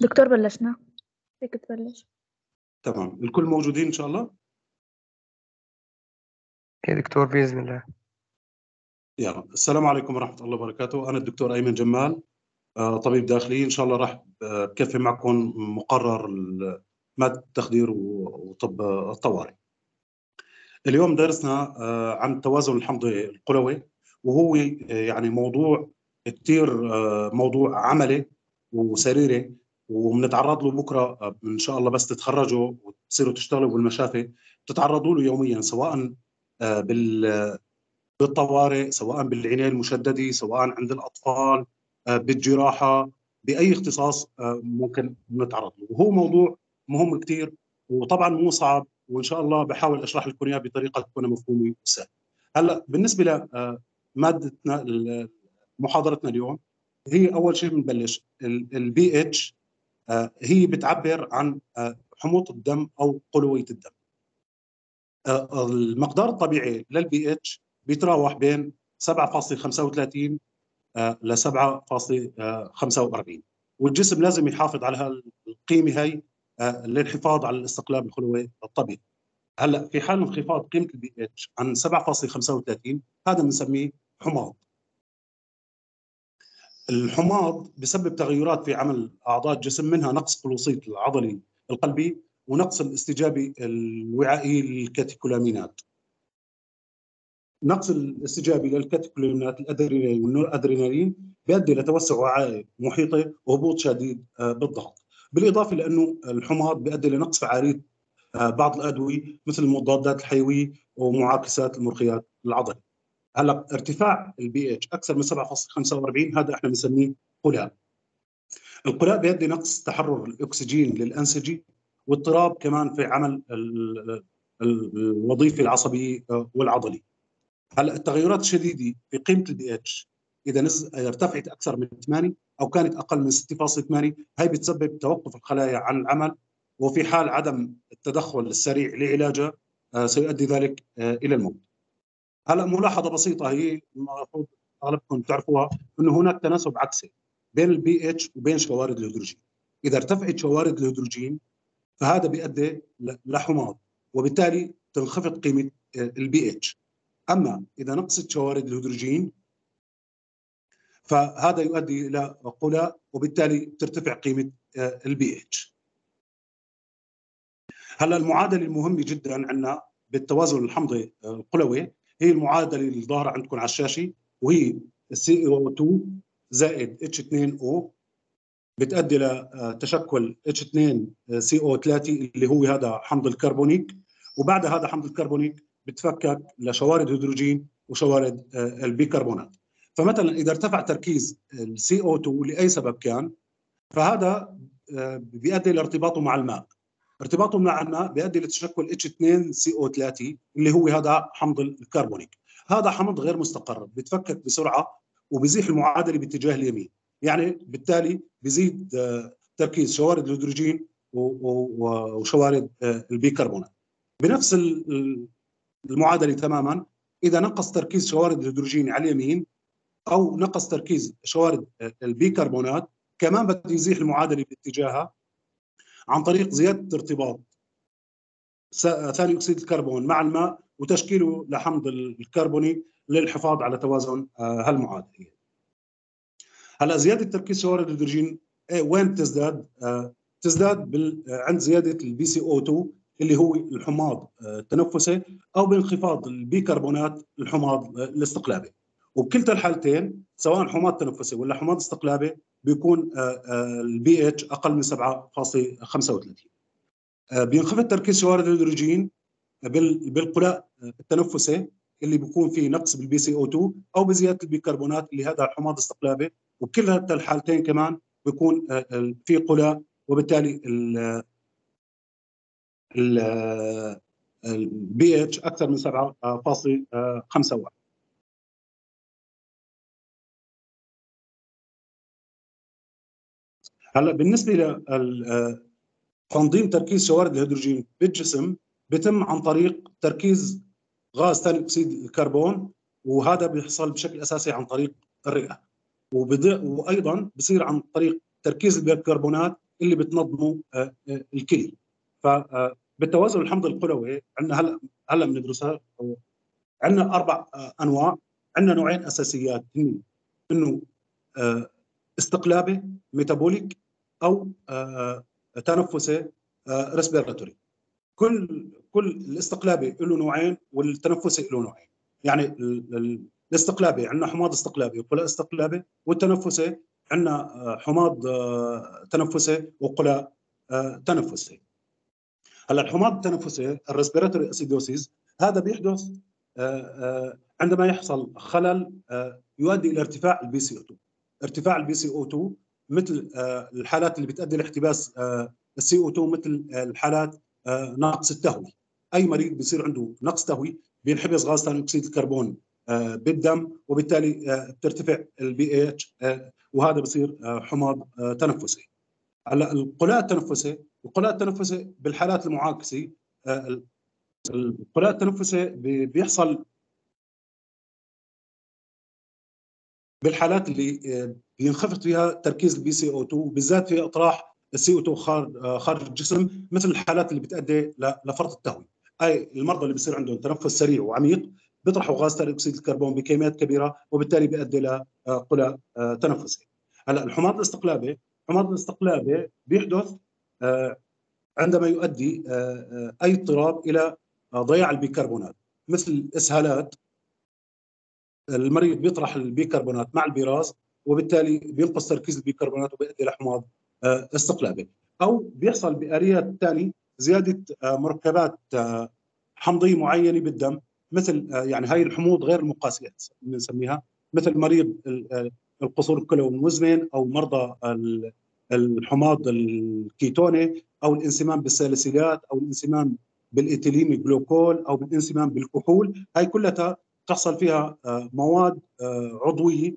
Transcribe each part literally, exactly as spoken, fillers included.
دكتور بلشنا، فيك تبلش. تمام، الكل موجودين إن شاء الله؟ يا دكتور بإذن الله. يلا، السلام عليكم ورحمة الله وبركاته. أنا الدكتور أيمن جمال، طبيب داخلي. إن شاء الله راح بكفي معكم مقرر مادة التخدير وطب الطوارئ. اليوم درسنا عن التوازن الحمضي القلوي، وهو يعني موضوع كتير موضوع عملي وسريري، وبنتعرض له بكره ان شاء الله. بس تتخرجوا وتصيروا تشتغلوا بالمشافي تتعرضوا له يوميا، سواء بال بالطوارئ، سواء بالعنايه المشدده، سواء عند الاطفال، بالجراحه، باي اختصاص ممكن نتعرض له. وهو موضوع مهم كثير، وطبعا مو صعب، وان شاء الله بحاول اشرح لكم اياه بطريقه تكون مفهومه وسهله. هلا بالنسبه لمادتنا محاضرتنا اليوم، هي اول شيء بنبلش البي اتش. هي بتعبر عن حموضه الدم او قلويه الدم. المقدار الطبيعي للبي اتش بيتراوح بين سبعة فاصلة خمسة وثلاثين ل سبعة فاصلة خمسة وأربعين، والجسم لازم يحافظ على هالقيمه هي للحفاظ على الاستقلاب الخلوي الطبيعي. هلا في حال انخفاض قيمه البي اتش عن سبعة فاصلة خمسة وثلاثين، هذا بنسميه حماض. الحماض بسبب تغيرات في عمل اعضاء الجسم، منها نقص خلوصيه العضلي القلبي ونقص الاستجابه الوعائي للكاتيكولامينات. نقص الاستجابه للكاتيكولامينات الادرينالين والنور ادرينالين بيؤدي لتوسع وعائي محيطي وهبوط شديد بالضغط، بالاضافه لانه الحماض بيؤدي لنقص فعاليه بعض الادويه مثل المضادات الحيويه ومعاكسات المرخيات العضلي. هلا ارتفاع البي اتش اكثر من سبعة فاصلة خمسة وأربعين، هذا احنا بنسميه قلاء. القلاء بيؤدي نقص تحرر الاكسجين للانسجه، واضطراب كمان في عمل الوظيفه العصبيه والعضلي. هلا التغيرات الشديده في قيمه البي اتش اذا نزل ارتفعت اكثر من ثمانية او كانت اقل من ستة فاصلة ثمانية، هي بتسبب توقف الخلايا عن العمل، وفي حال عدم التدخل السريع لعلاجها سيؤدي ذلك الى الموت. هلا ملاحظه بسيطه هي المفروض اغلبكم تعرفوها، انه هناك تناسب عكسي بين البي اتش وبين شوارد الهيدروجين. اذا ارتفعت شوارد الهيدروجين فهذا بيؤدي لحماض، وبالتالي تنخفض قيمه البي اتش. اما اذا نقصت شوارد الهيدروجين فهذا يؤدي الى قلاء، وبالتالي ترتفع قيمه البي اتش. هلا المعادله المهمه جدا عندنا بالتوازن الحمضي القلوي هي المعادله اللي ظاهره عندكم على الشاشه، وهي سي او اثنين زائد اتش اثنين او بتؤدي لتشكل اتش اثنين سي او ثلاثة اللي هو هذا حمض الكربونيك، وبعد هذا حمض الكربونيك بتفكك لشوارد هيدروجين وشوارد البيكربونات. فمثلا اذا ارتفع تركيز السي او اثنين لاي سبب كان، فهذا بيؤدي لارتباطه مع الماء. ارتباطه مع الماء بيؤدي لتشكل اتش اثنين سي او ثلاثة اللي هو هذا حمض الكربونيك. هذا حمض غير مستقر، بيتفكك بسرعه وبيزيح المعادله باتجاه اليمين، يعني بالتالي بيزيد تركيز شوارد الهيدروجين وشوارد البيكربونات. بنفس المعادله تماما اذا نقص تركيز شوارد الهيدروجين على اليمين او نقص تركيز شوارد البيكربونات، كمان بده يزيح المعادله باتجاهها عن طريق زياده ارتباط ثاني اكسيد الكربون مع الماء وتشكيله لحمض الكربوني للحفاظ على توازن هالمعادله. هلا زياده تركيز شوارد الهيدروجين وين تزداد؟ تزداد عند زياده البي سي او اثنين اللي هو الحماض التنفسي، او بانخفاض البيكربونات الحماض الاستقلابي. وبكلتا الحالتين سواء حماض تنفسي ولا حماض استقلابي بيكون البي اتش اقل من سبعة فاصلة خمسة وثلاثين. بينخفض تركيز شوارد الهيدروجين بالقلاء التنفسي اللي بيكون فيه نقص بالبي سي او اثنين، او بزياده البيكربونات اللي هذا الحماض استقلابي. وبكل الحالتين كمان بيكون في قلاء، وبالتالي البي اتش اكثر من سبعة فاصلة خمسة وواحد. هلا بالنسبه لتنظيم تركيز شوارد الهيدروجين بالجسم بيتم عن طريق تركيز غاز ثاني اكسيد الكربون، وهذا بيحصل بشكل اساسي عن طريق الرئه، وايضا بصير عن طريق تركيز البيكربونات اللي بتنظموا الكلي. فبالتوازن الحمضي القلوي عندنا هلا هلا بندرسها، عندنا اربع انواع. عندنا نوعين اساسيات، هن انه استقلابي ميتابوليك او تنفسي ريسبيراتوري. كل كل الاستقلابي له نوعين والتنفسي له نوعين. يعني الاستقلابي عندنا حماض استقلابي وقلاء استقلابي، والتنفسي عندنا حماض تنفسي وقلاء تنفسي. هلا الحماض التنفسي الريسبيراتوري اسيدوسيس هذا بيحدث عندما يحصل خلل يؤدي الى ارتفاع البي سي او اثنين. ارتفاع البي سي او اثنين مثل الحالات اللي بتؤدي لاحتباس السي او اثنين، مثل الحالات نقص التهوي. اي مريض بيصير عنده نقص تهوي بينحبس غاز ثاني اكسيد الكربون بالدم، وبالتالي بترتفع البي اتش، وهذا بصير حماض تنفسي. هلا القلاء التنفسي، القلاء التنفسي بالحالات المعاكسه، القلاء التنفسي بيحصل بالحالات اللي بينخفض فيها تركيز البي سي او اثنين، بالذات في اطراح السي او اثنين خارج الجسم، مثل الحالات اللي بتؤدي لفرط التهويه. اي المرضى اللي بيصير عندهم تنفس سريع وعميق بيطرحوا غاز ثاني اكسيد الكربون بكميات كبيره، وبالتالي بيؤدي لقلاء تنفسي. هلا الحماض الاستقلابي، الحماض الاستقلابي بيحدث عندما يؤدي اي اضطراب الى ضياع البيكربونات، مثل الاسهالات. المريض بيطرح البيكربونات مع البراز، وبالتالي بينقص تركيز البيكربونات وبيؤدي لحماض استقلابي. او بيحصل بآليات ثانيه زياده مركبات حمضيه معينه بالدم، مثل يعني هاي الحموض غير المقاسيه بنسميها، مثل مريض القصور الكلوي المزمن، او مرضى الحماض الكيتوني، او الانسمام بالساليسيلات، او الانسمام بالايثيلين الجلوكول، او بالانسمام بالكحول. هاي كلها تحصل فيها مواد عضويه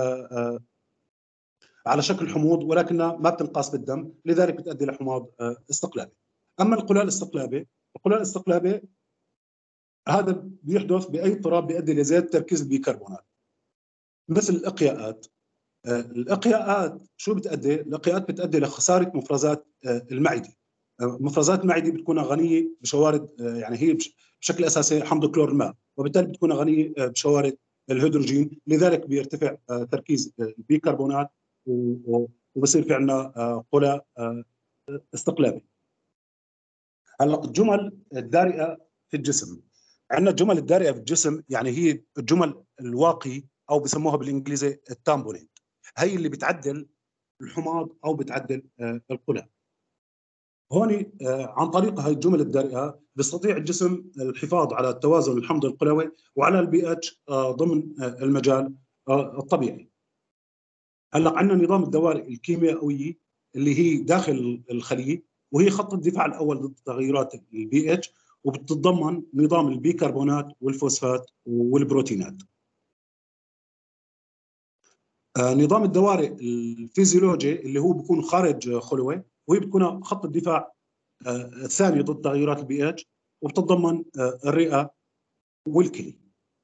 على شكل حموض، ولكنها ما بتنقاس بالدم، لذلك بتؤدي لحماض استقلابي. اما القلاء الاستقلابي، القلاء الاستقلابي هذا بيحدث باي اضطراب بيؤدي لزياده تركيز البيكربونات، مثل الاقياءات. الاقياءات شو بتؤدي؟ الاقياءات بتؤدي لخساره مفرزات المعده. مفرزات المعده بتكون غنيه بشوارد، يعني هي بشكل اساسي حمض كلور الماء، وبالتالي بتكون غنيه بشوارد الهيدروجين، لذلك بيرتفع تركيز البيكربونات وبصير في عندنا قلاء استقلابي. هلا الجمل الدارئه في الجسم، عندنا الجمل الدارئه في الجسم يعني هي الجمل الواقي، او بسموها بالانجليزي التامبونيت، هي اللي بتعدل الحماض او بتعدل القلاء. هون عن طريق هاي الجمل الدارئه بيستطيع الجسم الحفاظ على التوازن الحمضي القلوي وعلى البي اتش ضمن المجال الطبيعي. هلا عندنا نظام الدوائر الكيميائيه اللي هي داخل الخليه، وهي خط الدفاع الاول ضد تغيرات البي اتش، وبتتضمن نظام البيكربونات والفوسفات والبروتينات. آه نظام الدوارئ الفيزيولوجي اللي هو بيكون خارج خلوي، وهي بتكون خط الدفاع آه الثاني ضد تغيرات البي اتش، وبتتضمن آه الرئه والكلي.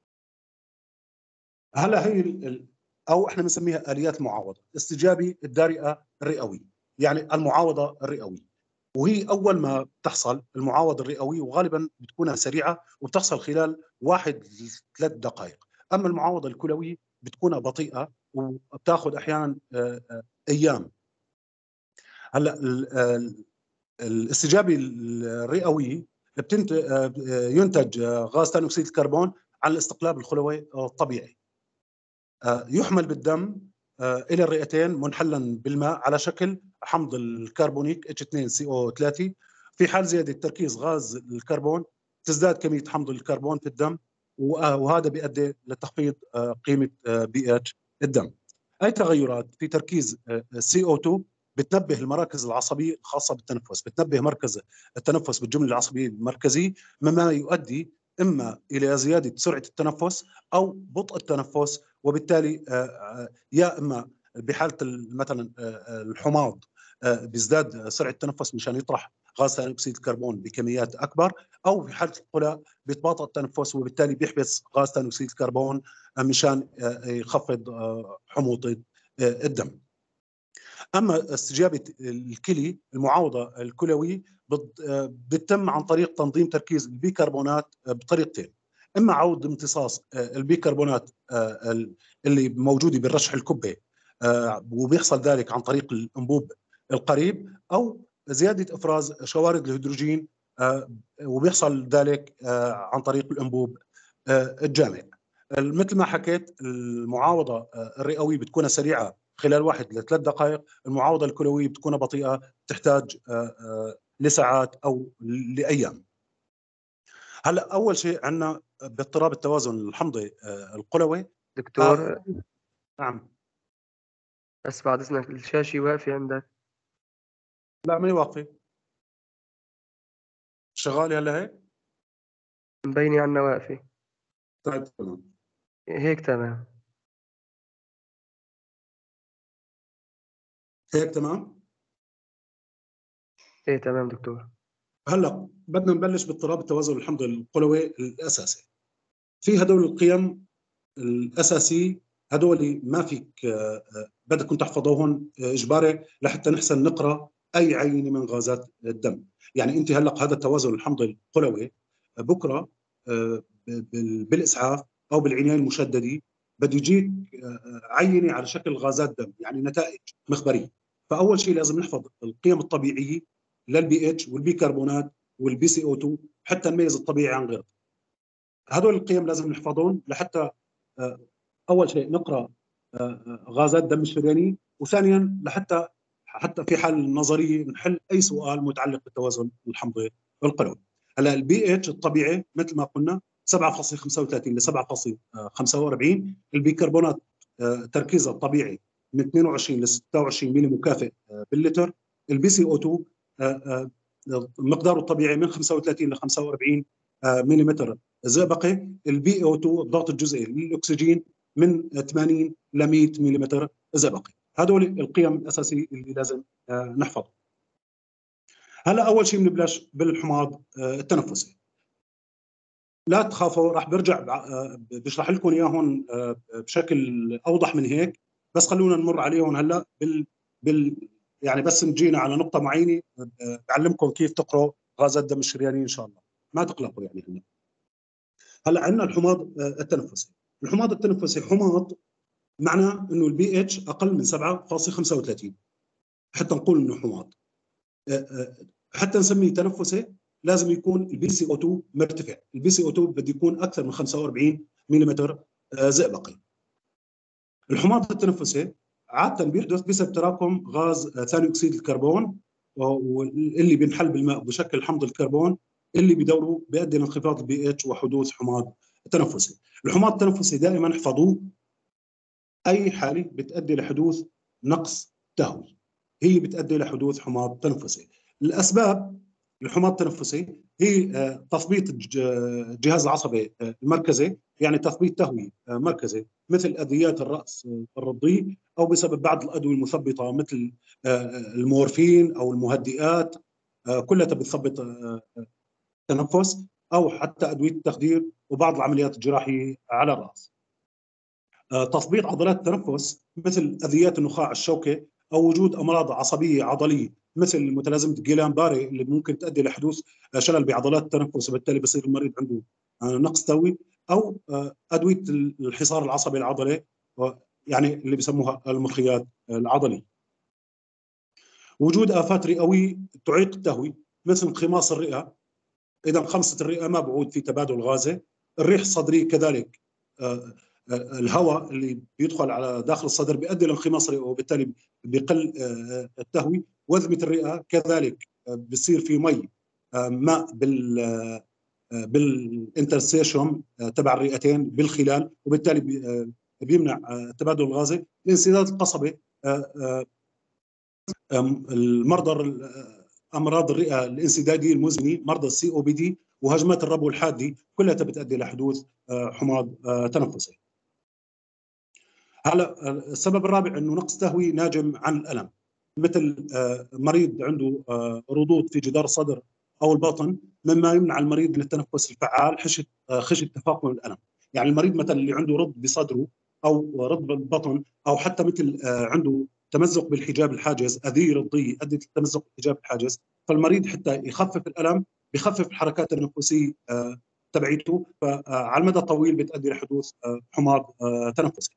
هلا هي او احنا بنسميها اليات المعاوضه، الاستجابه الدارئه الرئوي، يعني المعاوضه الرئويه. وهي اول ما بتحصل المعاوضه الرئويه، وغالبا بتكون سريعه وبتحصل خلال واحد لثلاث دقائق. اما المعاوضه الكلويه بتكون بطيئه وبتاخذ احيانا ايام. هلا الاستجابه الرئويه ينتج غاز ثاني اكسيد الكربون عن الاستقلاب الخلوي الطبيعي، يحمل بالدم الى الرئتين منحلا بالماء على شكل حمض الكربونيك اتش اثنين سي او ثلاثة. في حال زياده تركيز غاز الكربون تزداد كميه حمض الكربون في الدم، وهذا بيؤدي لتخفيض قيمه بي اتش الدم. اي تغيرات في تركيز سي او اثنين بتنبه المراكز العصبيه الخاصه بالتنفس، بتنبه مركز التنفس بالجمله العصبيه المركزيه، مما يؤدي اما الى زياده سرعه التنفس او بطء التنفس، وبالتالي يا اما بحاله مثلا الحماض بيزداد سرعه التنفس مشان يطرح غاز ثاني اكسيد الكربون بكميات اكبر، او في حاله القلاء بيتباطأ التنفس وبالتالي بيحبس غاز ثاني اكسيد الكربون مشان يخفض حموضه الدم. اما استجابه الكلي المعاوضه الكلوي بتتم عن طريق تنظيم تركيز البيكربونات بطريقتين، اما عوض امتصاص البيكربونات اللي موجوده بالرشح الكبي وبيحصل ذلك عن طريق الانبوب القريب، او زياده افراز شوارد الهيدروجين وبيحصل ذلك عن طريق الانبوب الجامع. مثل ما حكيت المعاوضه الرئويه بتكون سريعه خلال واحد لثلاث دقائق، المعاوضه الكلويه بتكون بطيئه تحتاج لساعات او لايام. هلا اول شيء عندنا باضطراب التوازن الحمضي القلوي. دكتور آه نعم. بس بعد اذنك الشاشه واقفه عندك. لا ماني واقفه، شغاله هلا هيك مبينه عنا واقفه. طيب تمام هيك تمام. هيك تمام. ايه تمام دكتور. هلا بدنا نبلش باضطراب التوازن الحمضي القلوي الاساسي. في هدول القيم الاساسيه، هدول ما فيك بدكم تحفظوهم اجباري لحتى نحسن نقرا اي عينه من غازات الدم. يعني انت هلا هذا التوازن الحمضي القلوي بكره بالاسعاف او بالعنايه المشدده بده يجيك عينه على شكل غازات دم، يعني نتائج مخبريه. فاول شيء لازم نحفظ القيم الطبيعيه للبي اتش والبيكربونات والبي سي او اثنين حتى نميز الطبيعي عن غيره. هذول القيم لازم نحفظهم لحتى اول شيء نقرا غازات دم الشرياني، وثانيا لحتى حتى في حال النظريه نحل اي سؤال متعلق بالتوازن الحمضي القلوي. هلا البي اتش الطبيعي مثل ما قلنا سبعة فاصلة خمسة وثلاثين ل سبعة فاصلة خمسة وأربعين، البيكربونات تركيزها الطبيعي من اثنين وعشرين ل ستة وعشرين ملي مكافئ باللتر، البي سي او اثنين مقداره الطبيعي من خمسة وثلاثين ل خمسة وأربعين ملم زئبقي، البي او اثنين الضغط الجزئي للاكسجين من ثمانين ل مئة ملم زئبقي. هذول القيم الاساسيه اللي لازم نحفظها. هلا اول شيء بنبلش بالحماض التنفسي. لا تخافوا راح برجع بشرح لكم اياهم بشكل اوضح من هيك، بس خلونا نمر عليهم هلا بال بال يعني بس نجينا على نقطه معينه بعلمكم كيف تقروا غازات الدم الشرياني ان شاء الله، ما تقلقوا يعني. هلا هلا عندنا الحماض التنفسي. الحماض التنفسي حماض معناه انه البي اتش اقل من سبعة فاصلة خمسة وثلاثين حتى نقول انه حماض. حتى نسميه تنفسي لازم يكون البي سي او اثنين مرتفع، البي سي او اثنين بده يكون اكثر من خمسة وأربعين ملم زئبقي. الحماض التنفسي عاده بيحدث بسبب تراكم غاز ثاني اكسيد الكربون واللي بينحل بالماء بشكل حمض الكربون اللي بدوره بيؤدي لانخفاض البي اتش وحدوث حماض تنفسي. الحماض التنفسي دائما احفظوه اي حاله بتؤدي لحدوث نقص تهوي هي بتؤدي لحدوث حماض تنفسي. الاسباب الحماض التنفسي هي تثبيط الجهاز العصبي المركزي، يعني تثبيط تهوي مركزي مثل ادويات الراس الرضي، او بسبب بعض الادويه المثبطه مثل المورفين او المهدئات كلها بتثبط التنفس، او حتى ادويه التخدير وبعض العمليات الجراحيه على الراس. تثبيط عضلات التنفس مثل اذيات النخاع الشوكي، او وجود امراض عصبيه عضليه مثل متلازمه جيلان باري اللي ممكن تؤدي لحدوث شلل بعضلات التنفس، وبالتالي بصير المريض عنده نقص توي، او ادويه الحصار العصبي العضلي يعني اللي بسموها المخيات العضليه. وجود افات رئويه تعيق التهوي مثل انقماص الرئه، اذا انقمصت الرئه ما بعود في تبادل غازي. الريح الصدريه كذلك، الهواء اللي بيدخل على داخل الصدر بيؤدي لانقماص الرئه وبالتالي بيقل التهوي. وذمه الرئه كذلك بصير في مي ماء بال بالانترستيشن تبع الرئتين بالخلال، وبالتالي بيمنع التبادل الغازي. الانسداد القصبي، المرضى امراض الرئه الانسداديه المزمنه مرضى السي او بي دي وهجمات الربو الحاده كلها بتؤدي لحدوث حماض تنفسي. هلا السبب الرابع انه نقص تهوي ناجم عن الالم، مثل مريض عنده رضوض في جدار الصدر او البطن مما يمنع المريض من التنفس الفعال خشيه خشيه تفاقم الالم. يعني المريض مثلا اللي عنده رض بصدره او رض بالبطن او حتى مثل عنده تمزق بالحجاب الحاجز، اثير الضي ادت لتمزق بالحجاب الحاجز، فالمريض حتى يخفف الالم بخفف الحركات التنفسيه آه تبعيته، فعلى المدى الطويل بتؤدي لحدوث آه حماض آه تنفسي.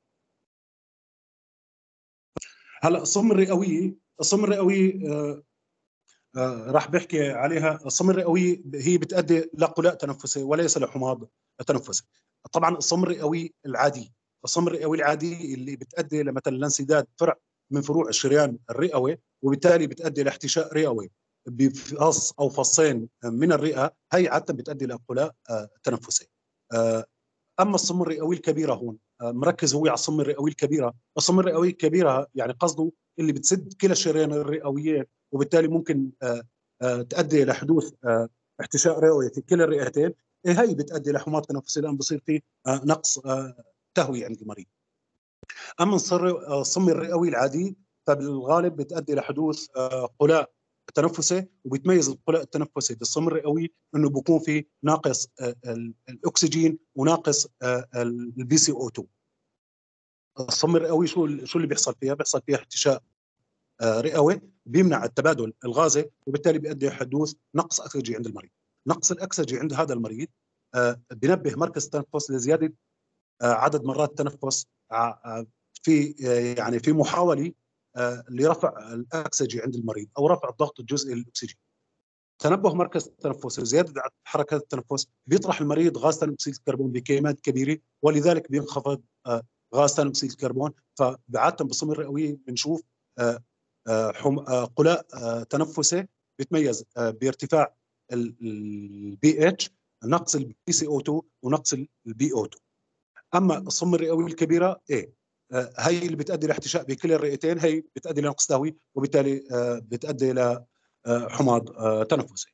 هلا الصم الرئويه، الصم الرئويه آه آه راح بحكي عليها. الصم الرئوي هي بتؤدي لقلاء تنفسي وليس لحماض تنفسي. طبعا الصم الرئوي العادي، الصم الرئوي العادي اللي بتؤدي لمثلا لانسداد فرع من فروع الشريان الرئوي، وبالتالي بتؤدي لاحتشاء رئوي بفص او فصين من الرئه، هي عاده بتؤدي لقلاء آه تنفسي. آه اما الصم الرئوي الكبيره هون آه مركز هو على الصم الرئوي الكبيره. الصم الرئوي الكبيره يعني قصده اللي بتسد كلا الشريان الرئويين، وبالتالي ممكن آه آه تؤدي الى حدوث آه احتشاء رئوي في كلا الرئتين. هي بتؤدي لحماض تنفسي لان بصير في آه نقص آه تهوي عند المريض. اما الصم الرئوي العادي فبالغالب بتؤدي لحدوث آه قلاء تنفسي، وبيتميز القلاء التنفسي بالصم الرئوي انه بيكون في ناقص آه الاكسجين وناقص آه البي سي او اثنين. الصم الرئوي شو شو اللي بيحصل فيها؟ بيحصل فيها احتشاء آه رئوي بيمنع التبادل الغازي، وبالتالي بيؤدي لحدوث نقص اكسجين عند المريض. نقص الاكسجين عند هذا المريض آه بينبه مركز التنفس لزياده آه عدد مرات التنفس آه في آه يعني في محاوله آه لرفع الاكسجين عند المريض او رفع الضغط الجزئي للاكسجين. تنبه مركز التنفس زياده حركات التنفس بيطرح المريض غاز ثاني اكسيد الكربون بكميات كبيره، ولذلك بينخفض آه غاز ثاني اكسيد الكربون. فعاده بالصم الرئوي بنشوف آه آه قلاء آه تنفسي بيتميز آه بارتفاع البي اتش، نقص البي سي او اثنين ونقص البي او اثنين. اما الصم الرئوي الكبيره ايه آه هي اللي بتؤدي لاحتشاء بكلا الرئتين، هي بتؤدي لنقص تهوي، وبالتالي آه بتؤدي الى آه حماض آه تنفسي.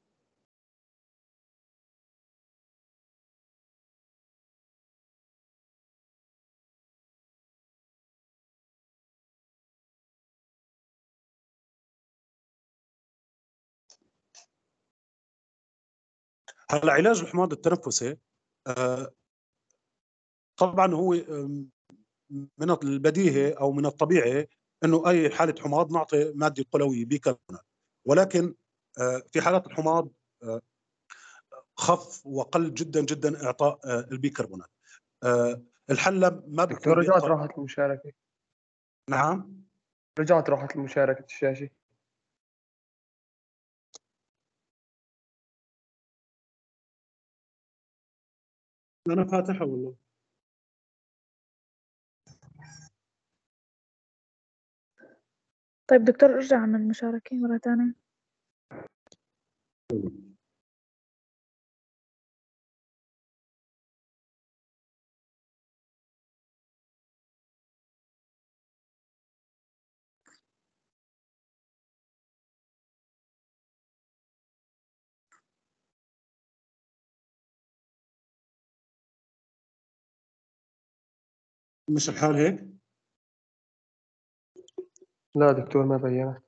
هلا علاج الحماض التنفسي آه طبعا هو من البديهي او من الطبيعي انه اي حاله حماض نعطي ماده قلويه بيكربونات، ولكن آه في حالات الحماض آه خف وقل جدا جدا اعطاء آه البيكربونات. آه الحل ما بيكون دكتور رجعت بإعطاء... راحت المشاركة. نعم رجعت راحت المشاركة الشاشة. انا فاتحها والله. طيب دكتور ارجع من المشاركة مرة ثانية. مش الحال هيك؟ لا دكتور ما بينت.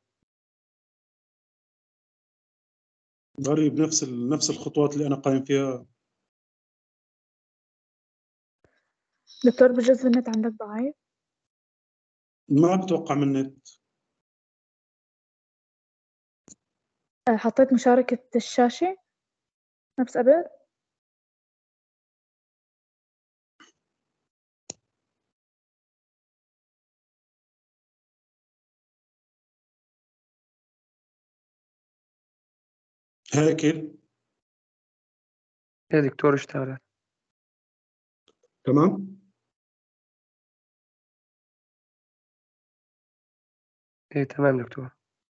غريب، نفس نفس الخطوات اللي انا قايم فيها. دكتور بجوز النت عندك ضعيف. ما بتوقع من النت. آه، حطيت مشاركة الشاشة نفس قبل. هيك يا دكتور اشتغلت. تمام. ايه تمام دكتور.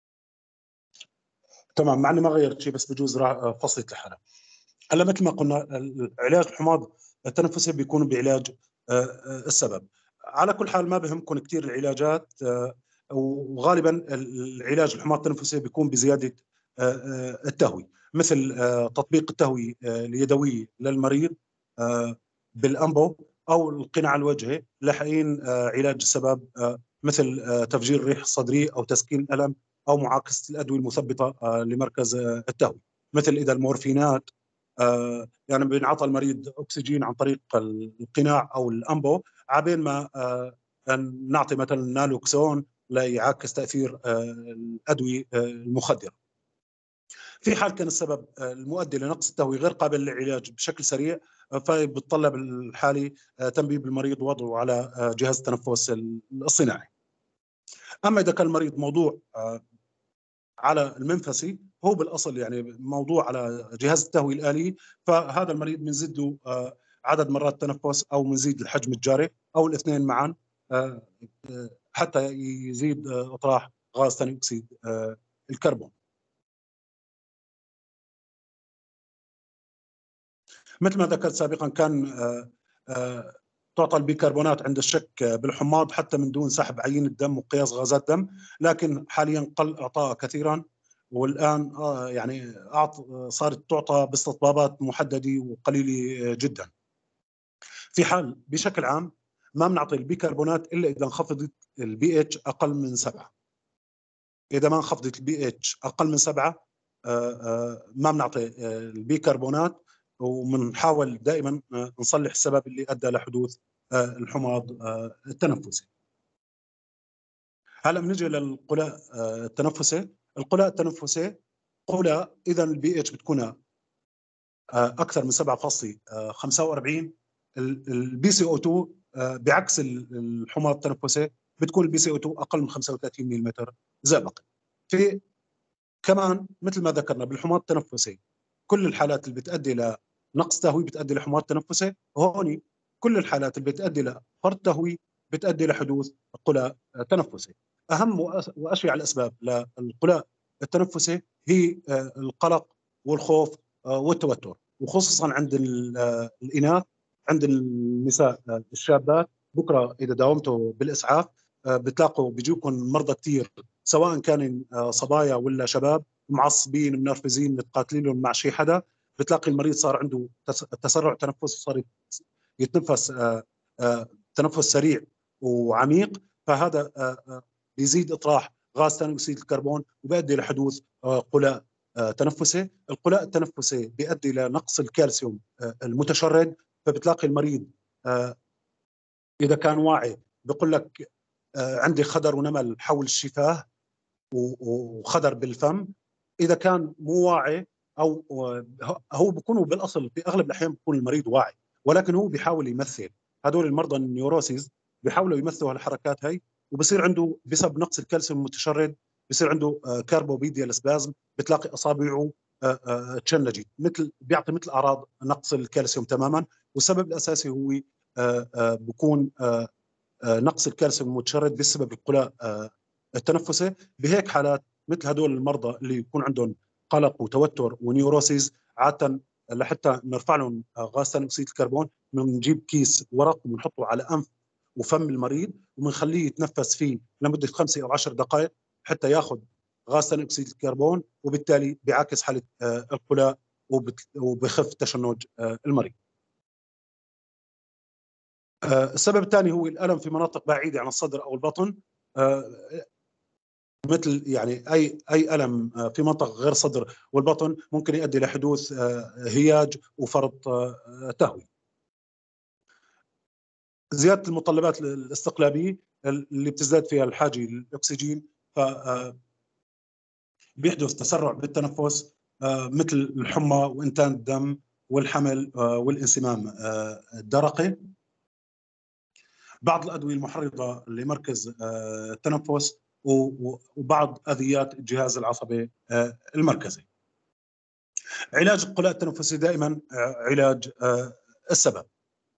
تمام، مع اني ما غيرت شيء بس بجوز فصلت لحالها. هلا مثل ما قلنا علاج الحماض التنفسي بيكون بعلاج السبب. على كل حال ما بهمكم كثير العلاجات، وغالبا العلاج الحماض التنفسي بيكون بزياده التهوي، مثل تطبيق التهويه اليدويه للمريض بالانبو او القناع الوجهي لحين علاج السبب، مثل تفجير الريح الصدري او تسكين الالم او معاكسه الادويه المثبطه لمركز التهويه، مثل اذا المورفينات آه يعني بينعطى المريض اكسجين عن طريق القناع او الانبو، عبين ما آه نعطي مثلا نالوكسون ليعكس تاثير الادويه المخدره. في حال كان السبب المؤدي لنقص التهويه غير قابل للعلاج بشكل سريع، فبتطلب الحالي تنبيب المريض ووضعه على جهاز التنفس الصناعي. اما اذا كان المريض موضوع على المنفسي، هو بالاصل يعني موضوع على جهاز التهويه الالي، فهذا المريض بنزيد له عدد مرات تنفس او بنزيد الحجم الجاري او الاثنين معا حتى يزيد اطراح غاز ثاني اكسيد الكربون. مثل ما ذكرت سابقا، كان تعطى البيكربونات عند الشك بالحماض حتى من دون سحب عينة دم وقياس غازات دم، لكن حاليا قل اعطائها كثيرا، والان يعني صارت تعطى باستطبابات محدده وقليله جدا. في حال بشكل عام ما بنعطي البيكربونات الا اذا انخفضت البي اتش اقل من سبعه. اذا ما انخفضت البي اتش اقل من سبعه ما بنعطي البيكربونات، وبنحاول دائما نصلح السبب اللي ادى لحدوث الحماض التنفسي. هلا بنجي للقلاء التنفسي. القلاء التنفسي قلاء اذا البي اتش بتكون اكثر من سبعة فاصلة خمسة وأربعين، البي سي او اثنين بعكس الحماض التنفسي بتكون البي سي او اثنين اقل من خمسة وثلاثين ملم زئبق. في كمان مثل ما ذكرنا بالحماض التنفسي كل الحالات اللي بتؤدي لنقص تهويه بتؤدي لحماض تنفسي، وهون كل الحالات اللي بتؤدي لفرط تهويه بتؤدي لحدوث قلاء تنفسي. اهم واشيع الاسباب للقلاء التنفسي هي القلق والخوف والتوتر، وخصوصا عند الاناث. عند النساء الشابات بكره اذا داومتوا بالاسعاف بتلاقوا بيجوكم مرضى كثير، سواء كان صبايا ولا شباب معصبين منرفزين متقاتلين مع شيء حدا، بتلاقي المريض صار عنده تسرع تنفس، صار يتنفس تنفس سريع وعميق، فهذا بيزيد اطراح غاز ثاني اكسيد الكربون وبيؤدي لحدوث قلاء تنفسي. القلاء التنفسي بيؤدي لنقص الكالسيوم المتشرد، فبتلاقي المريض اذا كان واعي بيقول لك عندي خدر ونمل حول الشفاه وخدر بالفم. اذا كان مو واعي او هو بيكونوا بالاصل في اغلب الاحيان بيكون المريض واعي، ولكن هو بيحاول يمثل. هذول المرضى النيوروسيز بيحاولوا يمثلوا هالحركات هي، وبصير عنده بسبب نقص الكالسيوم المتشرد بصير عنده كاربوبيديال سبازم، بتلاقي اصابعه تشنجت، مثل بيعطي مثل اعراض نقص الكالسيوم تماما. والسبب الاساسي هو بيكون نقص الكالسيوم المتشرد بسبب القلاء التنفسي. بهيك حالات مثل هدول المرضى اللي يكون عندهم قلق وتوتر ونيوروسيز، عاده لحتى نرفع لهم غاز ثاني اكسيد الكربون بنجيب كيس ورق وبنحطه على انف وفم المريض وبنخليه يتنفس فيه لمده خمسة او عشر دقائق حتى ياخذ غاز ثاني اكسيد الكربون، وبالتالي بيعكس حاله القلاء وبخف تشنج المريض. السبب الثاني هو الالم في مناطق بعيده عن الصدر او البطن، مثل يعني اي اي الم في منطقه غير الصدر والبطن ممكن يؤدي لحدوث هياج وفرط تهوي. زياده المتطلبات الاستقلابيه اللي بتزداد فيها الحاجه للاكسجين، ف بيحدث تسرع بالتنفس مثل الحمى وانتان الدم والحمل والانسمام الدرقي. بعض الادويه المحرضه لمركز التنفس وبعض اذيات الجهاز العصبي المركزي. علاج القلاء التنفسي دائما علاج السبب،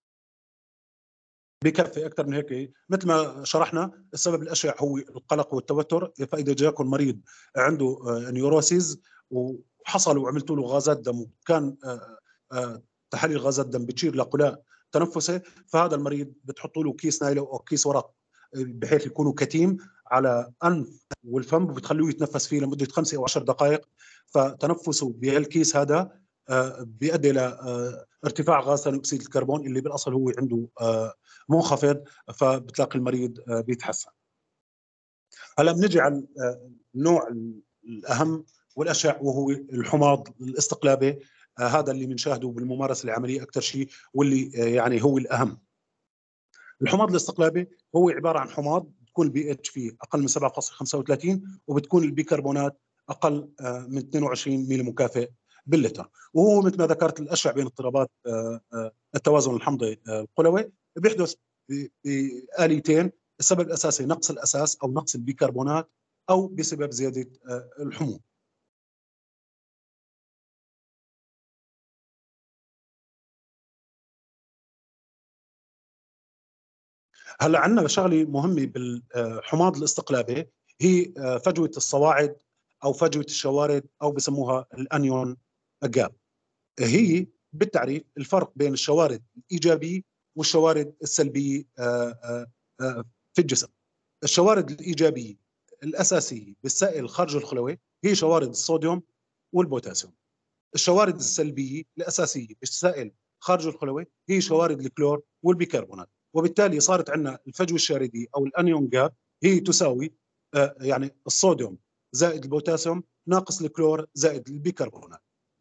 بكفي اكثر من هيك. مثل ما شرحنا السبب الاشع هو القلق والتوتر، فاذا جاكم مريض عنده نيوروسيز وحصل وعملتوا له غازات دم وكان تحاليل غازات دم بتشير لقلاء تنفسي، فهذا المريض بتحطوا له كيس نايلو او كيس ورق بحيث يكونوا كتيم على انف والفم وبتخلوه يتنفس فيه لمده خمسة او عشر دقائق. فتنفسه بهالكيس هذا بيؤدي الى ارتفاع غاز ثاني اكسيد الكربون اللي بالاصل هو عنده منخفض، فبتلاقي المريض بيتحسن. هلا بنجي على النوع الاهم والاشع وهو الحماض الاستقلابي. هذا اللي بنشاهده بالممارسه العمليه اكثر شيء واللي يعني هو الاهم. الحماض الاستقلابي هو عباره عن حماض بتكون البي اتش فيه اقل من سبعة فاصلة خمسة وثلاثين، وبتكون البيكربونات اقل من اثنين وعشرين ميلي مكافئ باللتر. وهو مثل ما ذكرت الاشع بين اضطرابات التوازن الحمضي القلوي بيحدث بآليتين. السبب الاساسي نقص الاساس او نقص البيكربونات، او بسبب زياده الحموض. هلا عندنا شغله مهمه بالحماض الاستقلابي، هي فجوه الصواعد او فجوه الشوارد او بسموها الانيون جاب. هي بالتعريف الفرق بين الشوارد الايجابيه والشوارد السلبيه في الجسم. الشوارد الايجابيه الاساسيه بالسائل الخارج الخلوي هي شوارد الصوديوم والبوتاسيوم. الشوارد السلبيه الاساسيه بالسائل خارج الخلوي هي شوارد الكلور والبيكربونات. وبالتالي صارت عندنا الفجوه الشارديه او الانيون جاب هي تساوي آه يعني الصوديوم زائد البوتاسيوم ناقص الكلور زائد البيكربونات.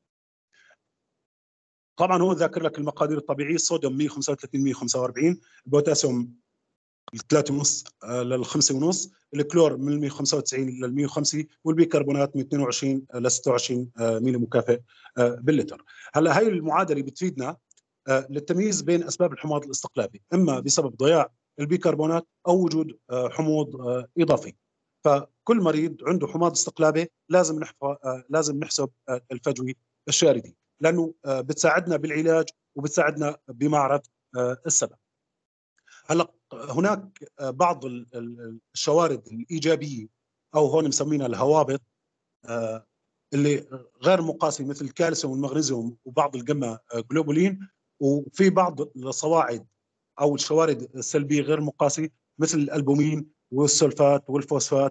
طبعا هو ذاكر لك المقادير الطبيعيه، الصوديوم مية وخمسة وثلاثين مية وخمسة وأربعين، البوتاسيوم ثلاثة ونص لل خمسة ونص، الكلور من مية وخمسة وتسعين لل مية وخمسة، والبيكربونات من اثنين وعشرين ل ستة وعشرين ميلي مكافئ باللتر. هلا هاي المعادله بتفيدنا للتمييز بين اسباب الحماض الاستقلابي، اما بسبب ضياع البيكربونات او وجود حموض اضافي. فكل مريض عنده حماض استقلابي لازم نحفظ لازم نحسب الفجوه الشاردي، لانه بتساعدنا بالعلاج وبتساعدنا بمعرفه السبب. هلا هناك بعض الشوارد الايجابيه او هون مسمينها الهوابط اللي غير مقاسي، مثل الكالسيوم والمغنيسيوم وبعض الجاما جلوبولين. وفي بعض الصواعد او الشوارد السلبيه غير مقاسي مثل الالبومين والسلفات والفوسفات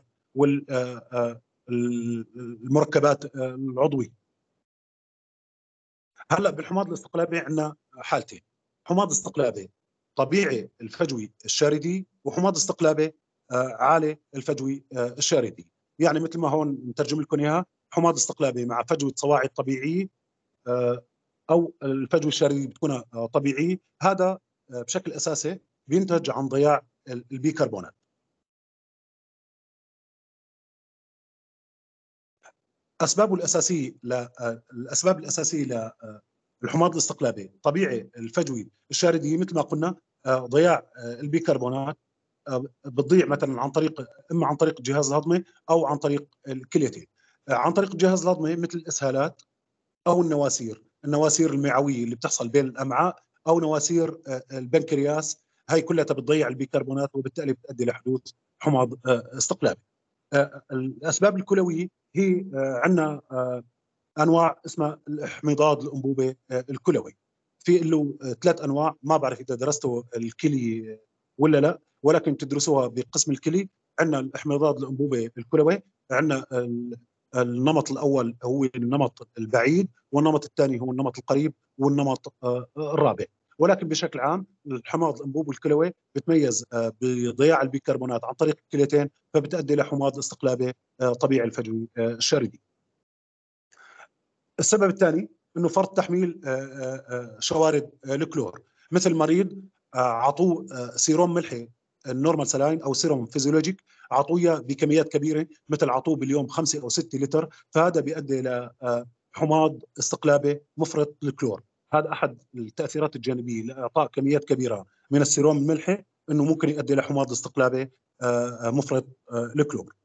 والمركبات العضويه. هلا بالحماض الاستقلابي عندنا حالتين: حماض استقلابي طبيعي الفجوي الشاردي، وحماض استقلابي عالي الفجوي الشاردي. يعني مثل ما هون نترجم لكم اياها، حماض استقلابي مع فجوه صواعد طبيعيه او الفجوه الشارديه بتكون طبيعيه، هذا بشكل اساسي بينتج عن ضياع البيكربونات. اسبابه الاساسيه ل الاسباب الاساسيه للحماض الاستقلابي طبيعي الفجوي الشاردي مثل ما قلنا ضياع البيكربونات بتضيع مثلا عن طريق اما عن طريق الجهاز الهضمي او عن طريق الكليتين. عن طريق الجهاز الهضمي مثل الاسهالات او النواسير، النواسير المعويه اللي بتحصل بين الامعاء او نواسير البنكرياس، هاي كلها بتضيع البيكربونات وبالتالي بتؤدي لحدوث حماض استقلابي. الاسباب الكلويه هي عندنا انواع اسمها الاحمضاد الانبوبي الكلوي. في له ثلاث انواع، ما بعرف اذا درستوا الكلي ولا لا، ولكن تدرسوها بقسم الكلي. عندنا الاحمضاد الانبوبي الكلوي، عندنا النمط الاول هو النمط البعيد، والنمط الثاني هو النمط القريب، والنمط الرابع. ولكن بشكل عام الحماض الانبوبي الكلوي بتميز بضياع البيكربونات عن طريق الكليتين، فبتؤدي الى حماض استقلابي طبيعي الفجوي الشاردي. السبب الثاني انه فرط تحميل شوارد الكلور، مثل مريض عطوه سيروم ملحي النورمال سلاين او سيروم فيزيولوجيك، عطوه بكميات كبيره، مثل عطوه باليوم خمسة او ستة لتر، فهذا بيؤدي الى حماض استقلابي مفرط الكلور. هذا احد التاثيرات الجانبيه لاعطاء كميات كبيره من السيروم الملحي، انه ممكن يؤدي الى حماض استقلابي مفرط الكلور.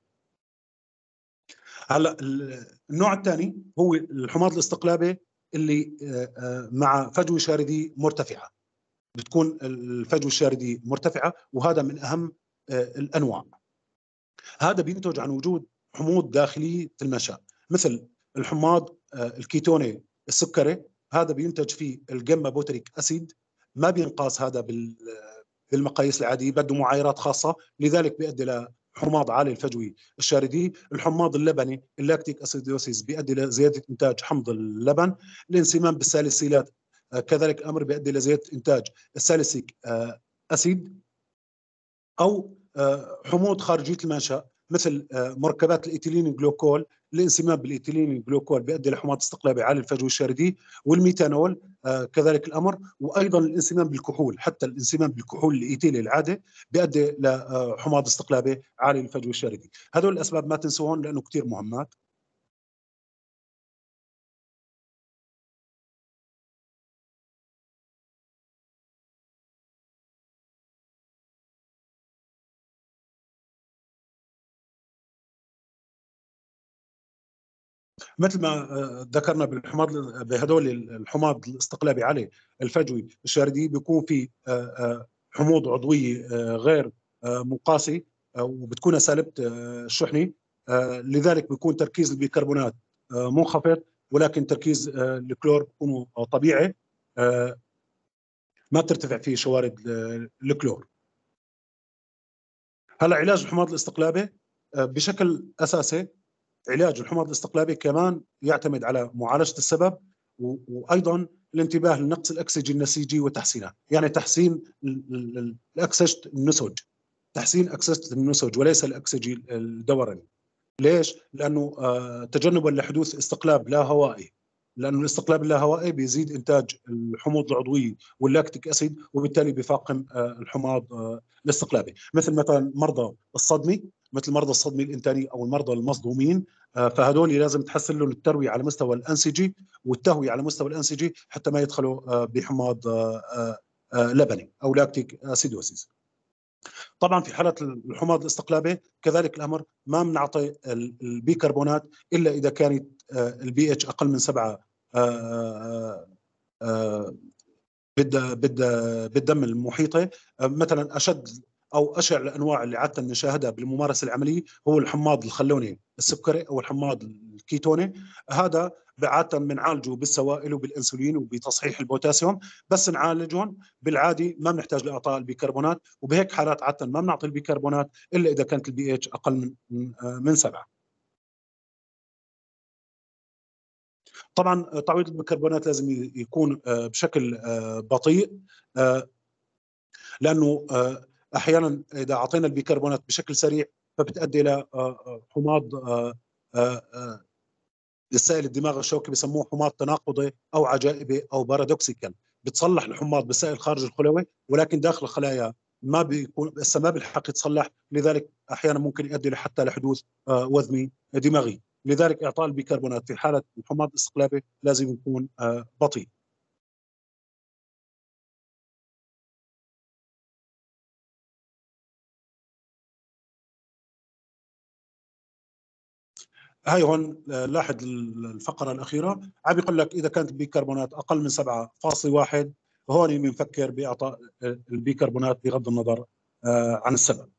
هلا النوع الثاني هو الحماض الاستقلابي اللي مع فجوه شارديه مرتفعه، بتكون الفجوه الشارديه مرتفعه، وهذا من اهم الانواع. هذا بينتج عن وجود حموض داخليه المنشأ، مثل الحماض الكيتوني السكري، هذا بينتج فيه الجاما بوتريك اسيد، ما بينقاس هذا بالمقاييس العاديه، بده معايرات خاصه، لذلك بيؤدي الى حماض عالي الفجوي الشاردي. الحماض اللبني اللاكتيك اسيدوسيس بيؤدي الى زياده انتاج حمض اللبن. الانسمام بالساليسيلات كذلك امر بيؤدي الى زياده انتاج الساليسيك اسيد. او حموض خارجيه المنشأ مثل مركبات الايثيلين جلوكول الانسمام بالايثيلين الجلوكول بيؤدي لحماض استقلابي عالي الفجوه الشاردي، والميثانول آه كذلك الامر، وايضا الانسمام بالكحول، حتى الانسمام بالكحول الايثيلي العادي بيؤدي لحماض استقلابي عالي الفجوه الشاردي. هذول الاسباب ما تنسوهم لانه كثير مهمات. مثل ما ذكرنا بالحماض بهدول الحماض الاستقلابي عليه الفجوي الشاردي بيكون في حموض عضويه غير منقاسه وبتكون سالبه الشحنه، لذلك بيكون تركيز البيكربونات منخفض ولكن تركيز الكلور بيكون طبيعي، ما بترتفع فيه شوارد الكلور. هلا علاج الحماض الاستقلابي بشكل اساسي، علاج الحماض الاستقلابي كمان يعتمد على معالجة السبب وأيضا الانتباه لنقص الأكسجين النسيجي وتحسينه، يعني تحسين الأكسجة النسج، تحسين أكسجة النسج وليس الأكسجين الدوراني. ليش؟ لأنه آه تجنبا لحدوث استقلاب لا هوائي، لأنه الاستقلاب اللا هوائي بيزيد إنتاج الحموض العضوية واللاكتيك أسيد وبالتالي بيفاقم آه الحماض آه الاستقلابي، مثل مثلا مرضى الصدمة، مثل مرضى الصدمة الإنتانية أو المرضى المصدومين، آه فهدول لازم تحسن لهم التروية على مستوى الأنسجة والتهوية على مستوى الأنسجة حتى ما يدخلوا آه بحماض آه آه لبني أو لاكتيك أسيدوسيس. طبعا في حالة الحماض الاستقلابي كذلك الأمر ما بنعطي البيكربونات إلا إذا كانت البي اتش أقل من سبعة بالدم المحيطي. مثلا أشد أو أشع الأنواع اللي عادة نشاهدها بالممارسة العملية هو الحماض الخلوني السكري أو الحماض الكيتوني، هذا عادة بنعالجه بالسوائل وبالانسولين وبتصحيح البوتاسيوم، بس نعالجهم بالعادي ما بنحتاج لاعطاء البيكربونات، وبهيك حالات عادة ما بنعطي البيكربونات الا اذا كانت البي اتش اقل من من سبعة. طبعا تعويض البيكربونات لازم يكون بشكل بطيء، لانه احيانا اذا اعطينا البيكربونات بشكل سريع فبتؤدي الى حماض السائل الدماغ الشوكي بسموه حماض تناقضي او عجائبي او بارادوكسيكال، بتصلح الحماض بالسائل خارج الخلوي ولكن داخل الخلايا ما بيكون هسه ما بيلحق يتصلح، لذلك احيانا ممكن يؤدي حتى لحدوث وذمي دماغي، لذلك اعطاء البيكربونات في حاله الحماض الاستقلابي لازم يكون بطيء. هاي هون لاحظ الفقره الاخيره عم بيقول لك اذا كانت البيكربونات اقل من سبعة فاصلة واحد هون بنفكر باعطاء البيكربونات بغض النظر عن السبب.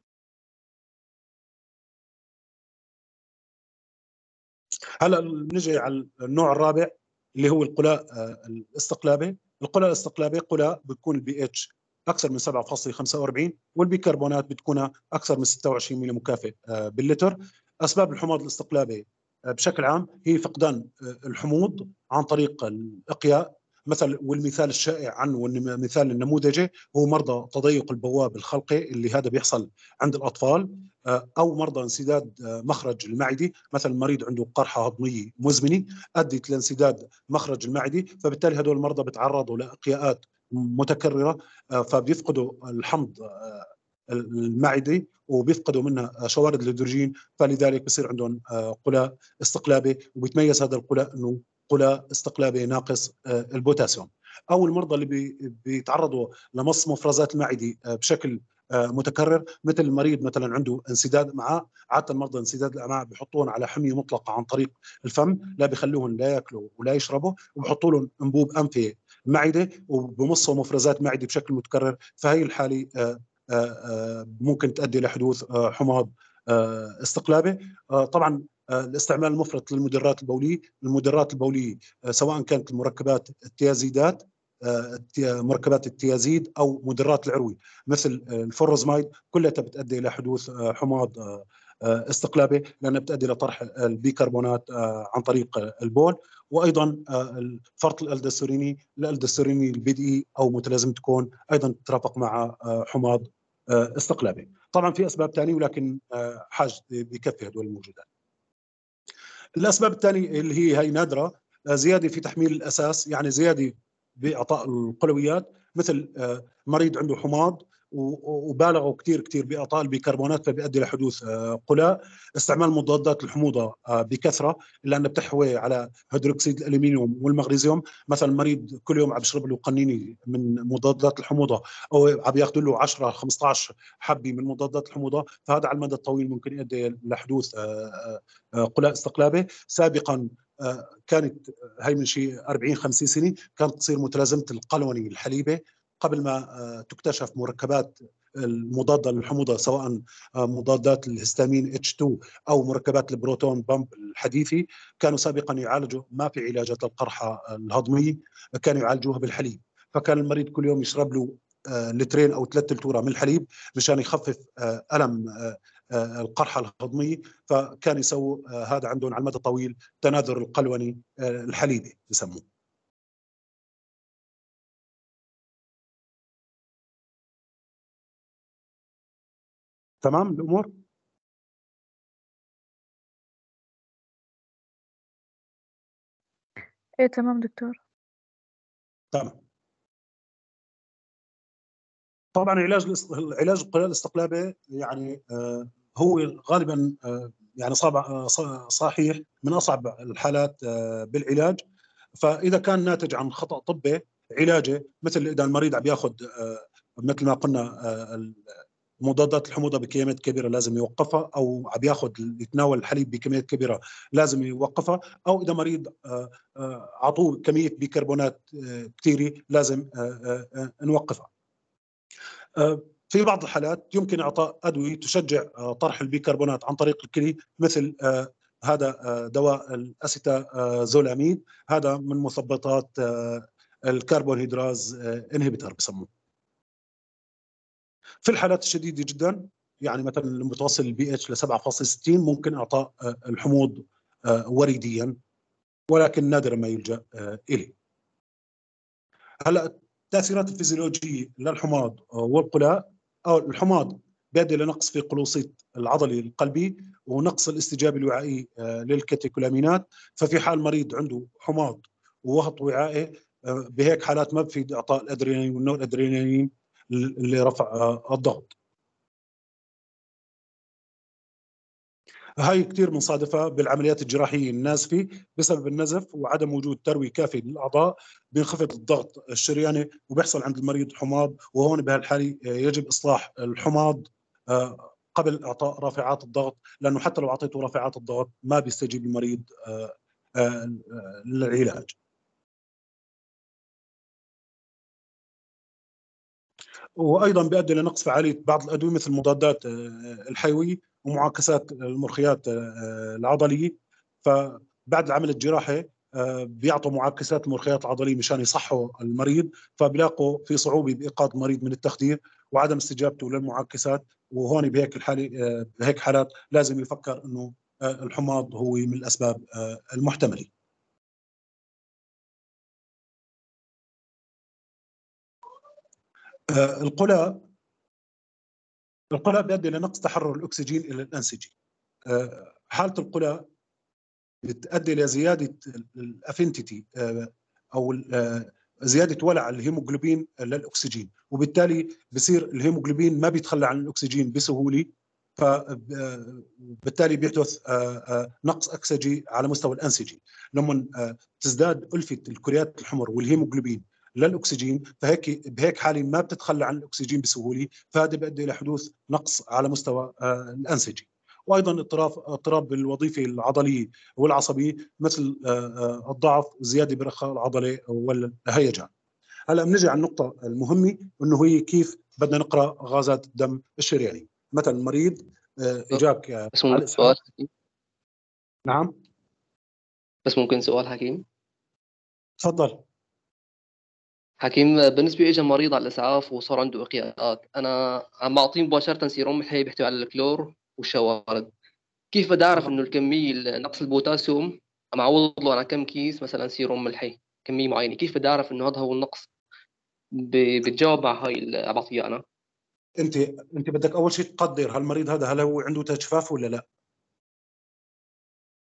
هلا بنجي على النوع الرابع اللي هو القلاء الاستقلابي. القلاء الاستقلابي قلاء بتكون البي اتش اكثر من سبعة فاصلة خمسة وأربعين والبيكربونات بتكون اكثر من ستة وعشرين ملي مكافئ باللتر. اسباب الحماض الاستقلابي بشكل عام هي فقدان الحموض عن طريق الاقياء، مثل والمثال الشائع عنه والمثال النموذجي هو مرضى تضيق البواب الخلقي اللي هذا بيحصل عند الاطفال، او مرضى انسداد مخرج المعده، مثلا المريض عنده قرحه هضميه مزمنه ادت لانسداد مخرج المعده، فبالتالي هدول المرضى بيتعرضوا لاقياءات متكرره فبيفقدوا الحمض المعدي وبيفقدوا منها شوارد الهيدروجين، فلذلك بصير عندهم قلاء استقلابي، وبيتميز هذا القلاء انه قلاء استقلابي ناقص البوتاسيوم. او المرضى اللي بيتعرضوا لمص مفرزات المعده بشكل متكرر، مثل المريض مثلا عنده انسداد امعاء، عاده مرضى انسداد الامعاء بحطون على حميه مطلقه عن طريق الفم، لا بيخلوهم لا ياكلوا ولا يشربوا، وبحطوا لهم انبوب انفي معده وبمصوا مفرزات معده بشكل متكرر، فهي الحاله ممكن تؤدي لحدوث حماض استقلابي. طبعا الاستعمال المفرط للمدرات البوليه، المدرات البوليه سواء كانت المركبات التيازيدات مركبات التيازيد او مدرات العروي مثل الفوروزمايد، كلها بتؤدي الى حدوث حماض استقلابي لانها بتؤدي لطرح البيكربونات عن طريق البول، وايضا فرط الالدوستيروني الالدوستيروني البدئي او متلازمه كون ايضا تترافق مع حماض استقلابي. طبعا في اسباب ثانيه ولكن حاج بكفي هدول الموجودات. الاسباب الثانيه اللي هي هي نادره، زياده في تحميل الاساس، يعني زياده باعطاء القلويات، مثل مريض عنده حماض وبالغوا كثير كثير باعطاء البيكربونات فبيؤدي لحدوث قلاء. استعمال مضادات الحموضه بكثره لانها بتحوي على هيدروكسيد الالومنيوم والمغنيسيوم. مثلا المريض كل يوم عم يشرب له قنينه من مضادات الحموضه او عم ياخذ له عشرة خمسة عشر حبه من مضادات الحموضه، فهذا على المدى الطويل ممكن يؤدي لحدوث قلاء استقلابي. سابقا كانت هي من شيء أربعين خمسين سنه كانت تصير متلازمه القلوني الحليبه قبل ما تكتشف مركبات المضاده للحموضه، سواء مضادات الهستامين اتش اثنين او مركبات البروتون بامب الحديثه. كانوا سابقا يعالجوا، ما في علاجات للقرحه الهضميه، كانوا يعالجوها بالحليب. فكان المريض كل يوم يشرب له لترين او ثلاث لتور من الحليب مشان يخفف الم القرحه الهضميه. فكان يسووا هذا عندهم على المدى الطويل تناثر القلوني الحليبي بسموه. تمام الامور؟ ايه تمام دكتور. تمام. طبعا علاج علاج القلاء الاستقلابي يعني آه هو غالبا آه يعني صعب آه صحيح من اصعب الحالات آه بالعلاج. فاذا كان ناتج عن خطا طبي علاجه، مثل اذا المريض عم ياخذ آه مثل ما قلنا آه مضادات الحموضه بكميات كبيره لازم يوقفها، او عم ياخذ يتناول الحليب بكميات كبيره لازم يوقفها، او اذا مريض اعطوه كميه بيكربونات كثيره لازم نوقفها. في بعض الحالات يمكن اعطاء ادويه تشجع طرح البيكربونات عن طريق الكلي، مثل هذا دواء الاسيتازولاميد، هذا من مثبطات الكربونهيدراز انهبيتر بسموه. في الحالات الشديده جدا، يعني مثلا المتوصل البي اتش ل سبعة فاصلة ستين، ممكن اعطاء الحموض وريديا، ولكن نادرا ما يلجا اليه. هلا التاثيرات الفيزيولوجيه للحماض والقلاء، او الحماض بيؤدي لنقص في قلوصيت العضلي القلبي ونقص الاستجابه الوعائي للكاتيكولامينات. ففي حال مريض عنده حماض ووهط وعائي، بهيك حالات ما بفيد اعطاء الادرينالين والنور ادرينالين اللي رفع الضغط. هاي كثير مصادفة بالعمليات الجراحية النازفة بسبب النزف وعدم وجود تروي كافي للأعضاء، بينخفض الضغط الشرياني وبيحصل عند المريض حماض. وهون بهالحالة يجب إصلاح الحماض قبل إعطاء رافعات الضغط، لأنه حتى لو أعطيته رافعات الضغط ما بيستجيب المريض للعلاج. وايضا بيؤدي لنقص فعاليه بعض الادويه مثل المضادات الحيويه ومعاكسات المرخيات العضليه. فبعد العمل الجراحي بيعطوا معاكسات المرخيات العضليه مشان يصحوا المريض، فبلاقوا في صعوبه بايقاظ المريض من التخدير وعدم استجابته للمعاكسات. وهون بهيك الحاله بهيك حالات لازم يفكر انه الحماض هو من الاسباب المحتمله. القلاء القلاء بيؤدي لنقص تحرر الاكسجين الى الانسجه. حاله القلاء بتؤدي لزياده الافنتيتي او زياده ولع الهيموغلوبين للاكسجين، وبالتالي بصير الهيموغلوبين ما بيتخلى عن الاكسجين بسهوله، فبالتالي بيحدث نقص اكسجي على مستوى الانسجه. لما تزداد الفه الكريات الحمر والهيموغلوبين للاكسجين، فهيك بهيك حاله ما بتتخلى عن الاكسجين بسهوله، فهذا بيؤدي الى حدوث نقص على مستوى الانسجه. وايضا اضطراب اضطراب بالوظيفه العضليه والعصبيه، مثل الضعف وزياده برخاء العضله والهيجان. هلا بنجي على النقطه المهمه، انه هي كيف بدنا نقرا غازات الدم الشرياني. مثلا المريض اجاك بس ممكن على سؤال حكيم؟ نعم بس ممكن سؤال حكيم؟ تفضل. حكيم، بالنسبة إجا مريض على الإسعاف وصار عنده إقياءات، أنا عم أعطيه مباشرة سيروم محلي بيحتوي على الكلور والشوارد، كيف بدي أعرف إنه الكمية نقص البوتاسيوم عم أعوض له على كم كيس مثلا سيروم ملحي كمية معينة؟ كيف بدي أعرف إنه هذا هو النقص؟ بتجاوب مع هاي اللي بعطيها أنا. أنت أنت بدك أول شيء تقدر هالمريض هذا هل هو عنده تجفاف ولا لا؟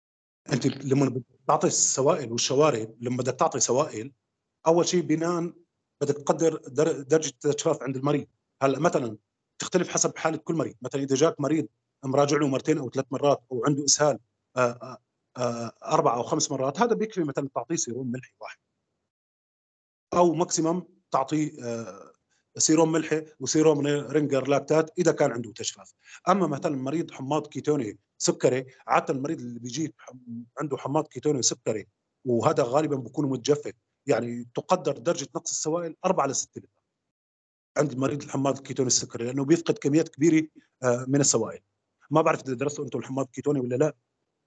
انت لما بدك تعطي السوائل والشوارب، لما بدك تعطي سوائل اول شيء بناء بدك تقدر در- درجه الجفاف عند المريض. هلا مثلا تختلف حسب حاله كل مريض، مثلا اذا جاك مريض مراجع له مرتين او ثلاث مرات او عنده اسهال آه، آه، آه، اربع او خمس مرات، هذا بيكفي مثلا تعطيه سيروم ملحي واحد، او ماكسيمم تعطيه آه، سيروم ملحي وسيروم رينجر لاكتات اذا كان عنده تجفاف. اما مثلا مريض حماض كيتوني سكري، عاده المريض اللي بيجي عنده حماض كيتوني سكري وهذا غالبا بيكون متجفف، يعني تقدر درجه نقص السوائل أربعة لستة لتر عند المريض الحماض الكيتوني السكري، لانه بيفقد كميات كبيره آه، من السوائل. ما بعرف اذا درستوا انتم الحماض الكيتوني ولا لا.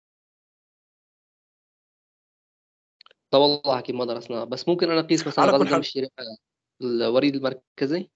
لا والله حكيم ما درسناه، بس ممكن انا اقيس مثلا على غاز كل الدم حال الشرياني على الوريد المركزي.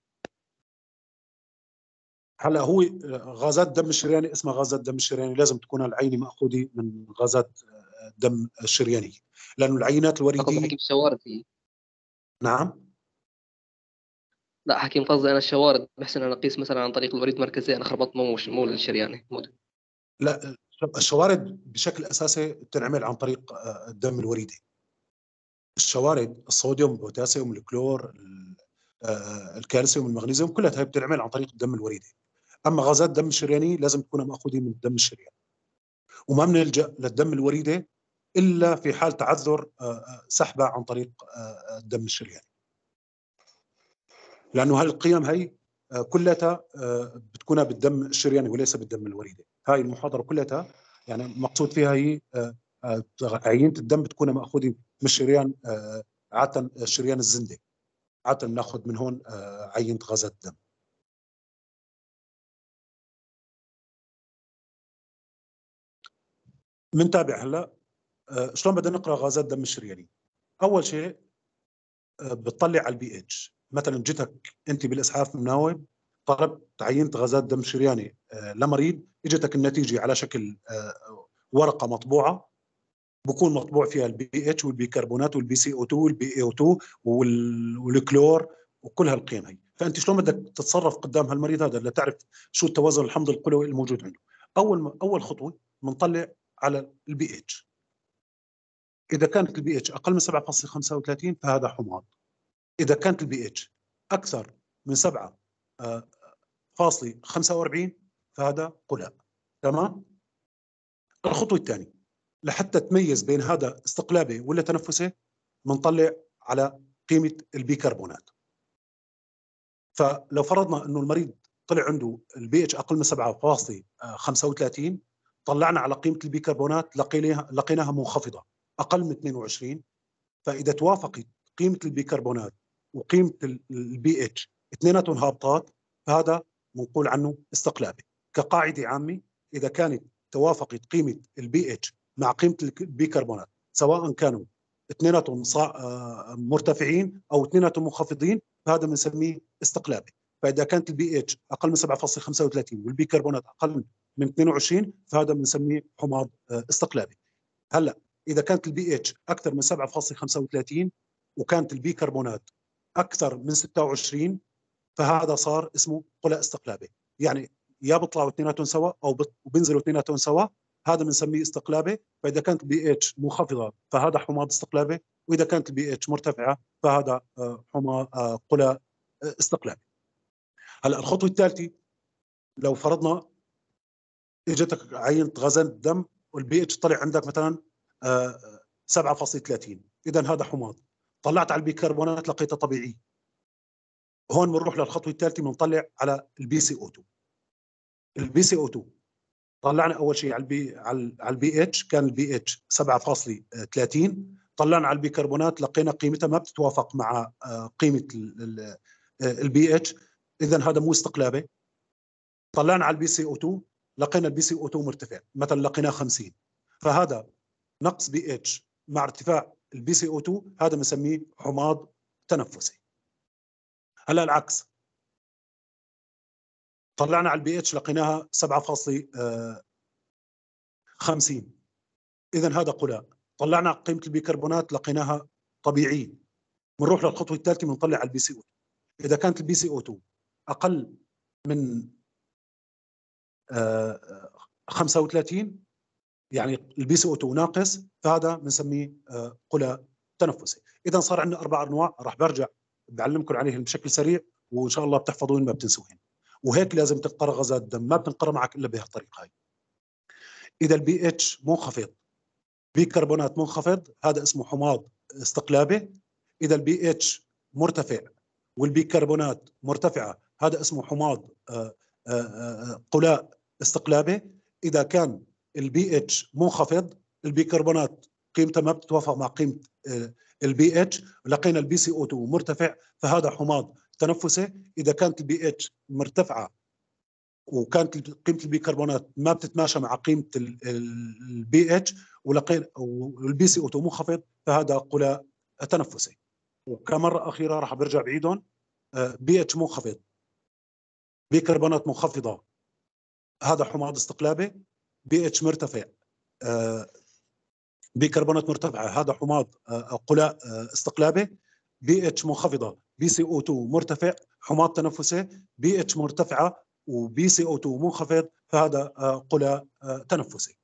هلا هو غازات الدم الشرياني اسمها غازات الدم الشرياني لازم تكون العينه ماخوذه من غازات الدم الشريانيه، لانه العينات قصدي الوريديه. حكيم الشوارد هي. نعم. لا حكيم قصدي انا الشوارد، بحسن انا اقيس مثلا عن طريق الوريد المركزي، انا خربطت مو مش مو الشرياني مو. لا، الشوارد بشكل اساسي بتنعمل عن طريق آه، الدم الوريدي. الشوارد الصوديوم، البوتاسيوم، الكلور، ال- آه، الكالسيوم، المغنيسيوم، كلها هي بتنعمل عن طريق الدم الوريدي. اما غازات الدم الشرياني لازم تكون ماخوذه من الدم الشرياني، وما بنلجا للدم الوريدي الا في حال تعذر آه، آه، سحبه عن طريق آه، الدم الشرياني، لانه هالقيم هي آه، كلها آه، بتكونها بالدم الشرياني وليس بالدم الوريدي. هاي المحاضره كلها يعني مقصود فيها هي آه، آه، عينه الدم بتكون ماخوذه من الشريان، آه، عاده الشريان الزندي، عاده بناخذ من هون آه، عينه غازات الدم. بنتابع هلا آه، شلون بدنا نقرا غازات الدم الشرياني. اول شيء آه، بتطلع على البي اتش. مثلا جيتك انت بالاسعاف مناوب، طلبت عينه غازات دم شرياني آه، لمريض، اجتك النتيجه على شكل آه، ورقه مطبوعه، بكون مطبوع فيها البي اتش والبيكربونات والبي سي او اثنين والبي اي او اثنين والكلور وكل هالقيم هي. فانت شلون بدك تتصرف قدام هالمريض هذا لتعرف شو التوازن الحمض القلوي الموجود عنده. اول ما اول خطوه بنطلع على البي اتش. اذا كانت البي اتش اقل من سبعة فاصلة خمسة وثلاثين فهذا حماض. اذا كانت البي اتش اكثر من سبعة فاصلة خمسة وأربعين فهذا قلاء. تمام. الخطوه الثانيه لحتى تميز بين هذا استقلابي ولا تنفسي بنطلع على قيمه البيكربونات. فلو فرضنا انه المريض طلع عنده البي اتش اقل من سبعة فاصلة خمسة وثلاثين، طلعنا على قيمه البيكربونات لقيناها لقيناها منخفضه اقل من اثنين وعشرين. فاذا توافقت قيمه البيكربونات وقيمه البي اتش اثنيناتهم هابطات فهذا بنقول عنه استقلابي. كقاعده عامه اذا كانت توافقت قيمه البي اتش مع قيمه البيكربونات سواء كانوا اثنيناتهم مرتفعين او اثنيناتهم منخفضين فهذا بنسميه استقلابي. فاذا كانت البي اتش اقل من سبعة فاصلة خمسة وثلاثين والبيكربونات اقل من اثنين وعشرين فهذا بنسميه حماض استقلابي. هلا اذا كانت البي اتش اكثر من سبعة فاصلة خمسة وثلاثين وكانت البيكربونات اكثر من ستة وعشرين فهذا صار اسمه قلاء استقلابي. يعني يا بيطلعوا اثنيناتهم سوا او بينزلوا اثنيناتهم سوا، هذا بنسميه استقلابي. فاذا كانت البي اتش منخفضه فهذا حماض استقلابي، واذا كانت البي اتش مرتفعه فهذا حماض قلاء استقلابي. هلا الخطوه الثالثه لو فرضنا اجتك عينه غازات الدم والبي اتش طلع عندك مثلا سبعة فاصلة ثلاثين، اذا هذا حماض. طلعت على البيكربونات لقيتها طبيعي، هون بنروح للخطوه الثالثه بنطلع على البي سي او اثنين. البي سي او اثنين طلعنا اول شيء على البي على البي اتش، كان البي اتش سبعة فاصلة ثلاثين، طلعنا على البيكربونات لقينا قيمتها ما بتتوافق مع قيمه البي اتش، اذا هذا مو استقلابي. طلعنا على البي سي او اثنين لقينا البي سي او اثنين مرتفع، مثلا لقيناه خمسين، فهذا نقص بي اتش مع ارتفاع البي سي او اثنين، هذا بنسميه حماض تنفسي. هلا العكس، طلعنا على البي اتش لقيناها سبعة فاصلة خمسين، اذا هذا قلاء. طلعنا قيمه البيكربونات لقيناها طبيعيه، بنروح للخطوه الثالثه بنطلع على البي سي او اثنين. اذا كانت البي سي او اثنين اقل من خمسة وثلاثين يعني البي سي او اثنين ناقص، فهذا بنسميه قلق تنفسي. اذا صار عندنا اربع انواع، راح برجع بعلمكم عليهم بشكل سريع وان شاء الله بتحفظون ما بتنسوهن. وهيك لازم تقرا غازات الدم، ما بتنقرا معك الا بهالطريقه هاي. اذا البي اتش منخفض، بيكربونات منخفض، هذا اسمه حماض استقلابي. اذا البي اتش مرتفع والبيكربونات مرتفعه، هذا اسمه حماض قلاء استقلابي. اذا كان البي اتش منخفض، البيكربونات قيمتها ما بتتوافق مع قيمه البي اتش، لقينا البي سي او اثنين مرتفع، فهذا حماض تنفسي. اذا كانت البي اتش مرتفعه وكانت قيمه البيكربونات ما بتتماشى مع قيمه البي اتش ولقينا والبي سي او اثنين منخفض، فهذا قلاء تنفسي. وكمره اخيره راح برجع بعيدهم، بي اتش منخفض، بيكربونات منخفضه، هذا حماض استقلابي. بي اتش مرتفع، بيكربونات مرتفعه، هذا حماض قلاء استقلابي. بي اتش منخفضه، بي سي او اثنين مرتفع، حماض تنفسي. بي اتش مرتفعه وبي سي او اثنين منخفض، فهذا قلاء تنفسي.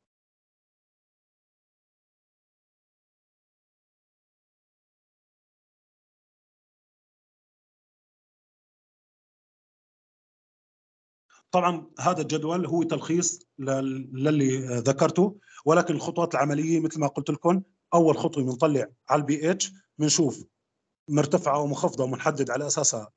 طبعا هذا الجدول هو تلخيص للي ذكرته، ولكن الخطوات العمليه مثل ما قلت لكم، اول خطوه بنطلع على البي اتش، بنشوف مرتفعه او منخفضه وبنحدد على اساسها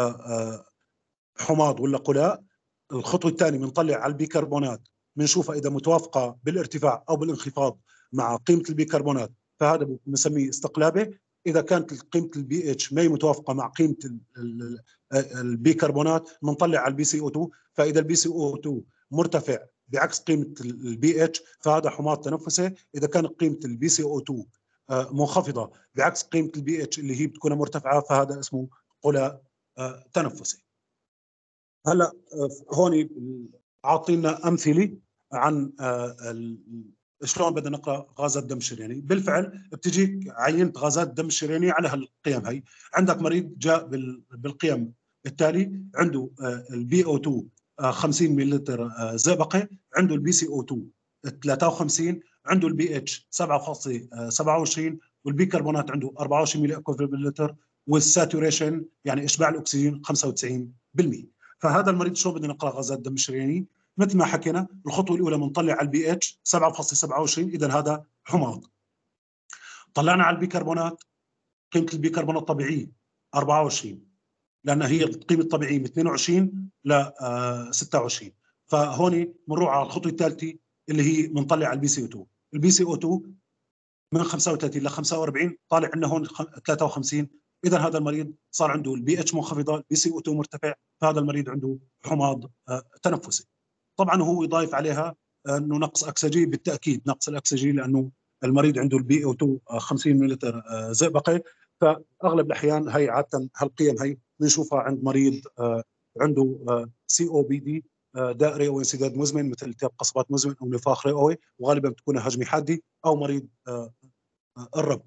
حماض ولا قلاء. الخطوه الثانيه بنطلع على البيكربونات، بنشوفها اذا متوافقه بالارتفاع او بالانخفاض مع قيمه البيكربونات، فهذا بنسميه استقلابي. اذا كانت قيمه البي اتش ما هي متوافقه مع قيمه البيكربونات، بنطلع على البي سي او اثنين، فاذا البي سي او اثنين مرتفع بعكس قيمه البي اتش، فهذا حماض تنفسي. اذا كانت قيمه البي سي او اثنين منخفضه بعكس قيمه البي اتش اللي هي بتكون مرتفعه، فهذا اسمه قلاء تنفسي. هلا هون عاطينا امثله عن شلون بدنا نقرا غازات الدم الشرياني. بالفعل بتجيك عينه غازات الدم الشرياني على هالقيم هي. عندك مريض جاء بالقيم التالي، عنده البي او اثنين خمسين مللتر زئبقي، عنده البي سي او اثنين ثلاثة وخمسين، عنده البي اتش سبعة فاصلة سبعة وعشرين، والبيكربونات عنده أربعة وعشرين ملي مللتر، والساتوريشن يعني اشباع الاكسجين خمسة وتسعين بالمئة. فهذا المريض شلون بدنا نقرا غازات الدم الشرياني؟ مثل ما حكينا، الخطوه الاولى بنطلع على البي اتش سبعة فاصلة سبعة وعشرين، اذا هذا حماض. طلعنا على البيكربونات، قيمه البيكربونات الطبيعيه أربعة وعشرين، لان هي القيمه الطبيعيه من اثنين وعشرين ل ستة وعشرين. فهون بنروح على الخطوه الثالثه اللي هي بنطلع على البي سي او اثنين. البي سي او اثنين من خمسة وثلاثين ل خمسة وأربعين، طالع لنا هون ثلاثة وخمسين، اذا هذا المريض صار عنده البي اتش منخفضه، البي سي او اثنين مرتفع، فهذا المريض عنده حماض تنفسي. طبعا هو يضايف عليها انه نقص اكسجين، بالتاكيد نقص الاكسجين، لانه المريض عنده البي او اثنين خمسين مللتر زئبقي. فاغلب الاحيان هي عاده هالقيم هي بنشوفها عند مريض عنده سي او بي دي، داء رئوي انسداد مزمن مثل التهاب قصبات مزمن او نفاخ رئوي، وغالبا بتكون هجمه حادي، او مريض الرب.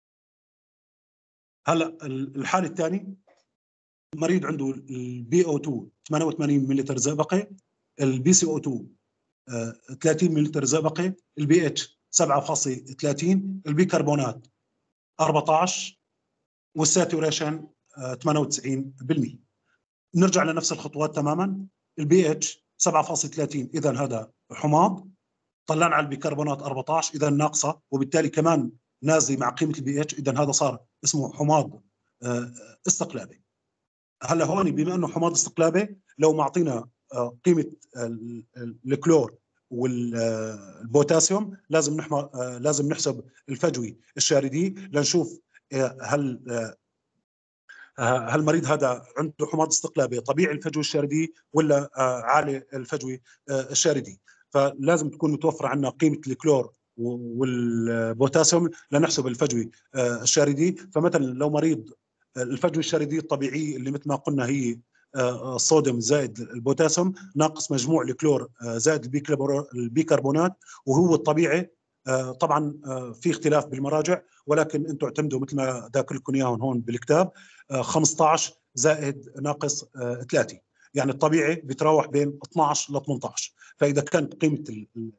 هلا الحاله الثانيه، مريض عنده البي او اثنين ثمانية وثمانين مللتر زئبقي، البي سي او اثنين ثلاثين مللتر زئبقي، البي اتش سبعة فاصلة ثلاثين، البيكربونات أربعة عشر، والساتوريشن ثمانية وتسعين بالمئة. نرجع لنفس الخطوات تماما. البي اتش سبعة فاصلة ثلاثين، اذا هذا حماض. طلعنا على البيكربونات أربعة عشر، اذا ناقصه، وبالتالي كمان نازل مع قيمه البي اتش، اذا هذا صار اسمه حماض استقلابي. هلا هون بما انه حماض استقلابي، لو معطينا قيمه الكلور والبوتاسيوم، لازم نحمر لازم نحسب الفجوي الشاردي لنشوف هل هالمريض هذا عنده حماض استقلابي طبيعي الفجوي الشاردي ولا عالي الفجوي الشاردي. فلازم تكون متوفره عندنا قيمه الكلور والبوتاسيوم لنحسب الفجوي الشاردي. فمثلا لو مريض الفجوه الشارديه الطبيعيه اللي مثل ما قلنا هي الصوديوم زائد البوتاسيوم ناقص مجموع الكلور زائد البيكربونات، وهو الطبيعي. طبعا في اختلاف بالمراجع، ولكن انتم اعتمدوا مثل ما ذاكر لكم اياهم هون بالكتاب، خمسة عشر زائد ناقص ثلاثة، يعني الطبيعي بيتراوح بين اثني عشر ل ثمانية عشر. فاذا كانت قيمه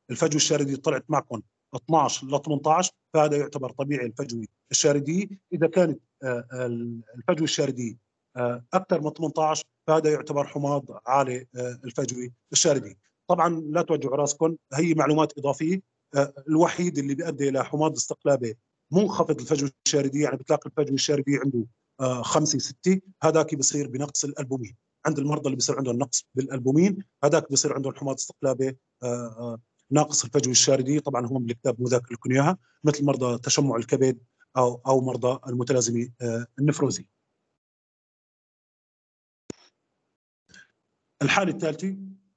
الفجوه الشارديه طلعت معكم اثنعش ل ثمانية عشر، فهذا يعتبر طبيعي الفجوه الشارديه. اذا كانت الفجوه الشارديه اكثر من ثمانية عشر فهذا يعتبر حماض عالي الفجوه الشارديه. طبعا لا توجعوا راسكم، هي معلومات اضافيه. الوحيد اللي بيؤدي الى حماض استقلابي منخفض الفجوه الشارديه، يعني بتلاقي الفجوه الشارديه عنده خمسة ستة، هذاك بيصير بنقص الالبومين. عند المرضى اللي بيصير عندهم نقص بالالبومين هذاك بيصير عندهم حماض استقلابي ناقص الفجوه الشارديه. طبعا هم بالكتاب مو ذاكر لكم اياها، مثل مرضى تشمع الكبد او او مرضى المتلازمه النفروزي. الحاله الثالثه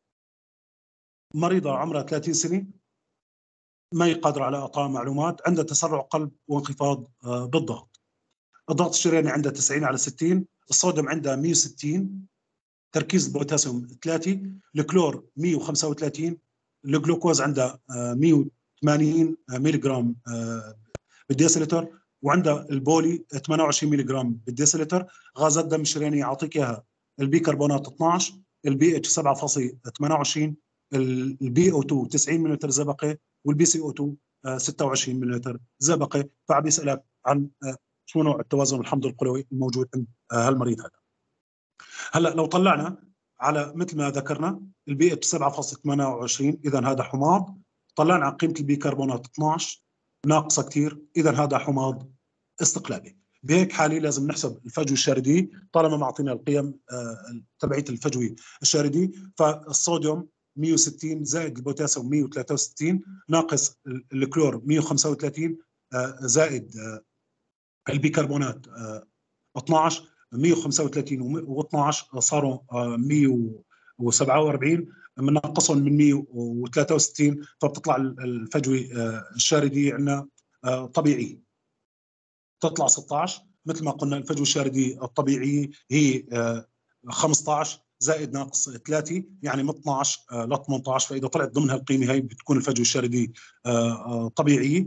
مريضه عمرها ثلاثين سنه، ما يقدر على اعطاء معلومات، عندها تسرع قلب وانخفاض بالضغط. الضغط الشرياني عندها تسعين على ستين، الصوديوم عندها مئة وستين، تركيز البوتاسيوم ثلاثة، الكلور مئة وخمسة وثلاثين، الجلوكوز عندها مئة وثمانين ملغ جرام بالديسلتر، وعندها البولي ثمانية وعشرين ملغ جرام بالديسلتر. غازات دم الشرياني اعطيك اياها البيكربونات اثنعش، البي اتش سبعة فاصلة ثمانية وعشرين، البي او اثنين تسعين ملم زئبقه، والبي سي او اثنين ستة وعشرين ملم زئبقه. فعم يسالك عن شو نوع التوازن الحمض القلوي الموجود عند هالمريض هذا. هلا لو طلعنا على مثل ما ذكرنا البي اتش سبعة فاصلة ثمانية وعشرين، اذا هذا حماض. طلعنا على قيمه البيكربونات اثنعش ناقصه كثير، اذا هذا حماض استقلابي. بهيك حالي لازم نحسب الفجوه الشارديه طالما ما اعطينا القيم تبعيه الفجوه الشارديه. فالصوديوم مئة وستين زائد البوتاسيوم مئة وثلاثة وستين ناقص الكلور مئة وخمسة وثلاثين زائد البيكربونات اثنعش، مئة وخمسة وثلاثين و12 صاروا مئة وسبعة وأربعين، بنقصهم من مئة وثلاثة وستين فبتطلع الفجوه الشارديه عندنا طبيعيه، تطلع ستة عشر. مثل ما قلنا الفجوه الشارديه الطبيعيه هي خمسة عشر زائد ناقص ثلاثة، يعني من اثنعش ل ثمانية عشر. فاذا طلعت ضمن هالقيمه هي بتكون الفجوه الشارديه طبيعيه.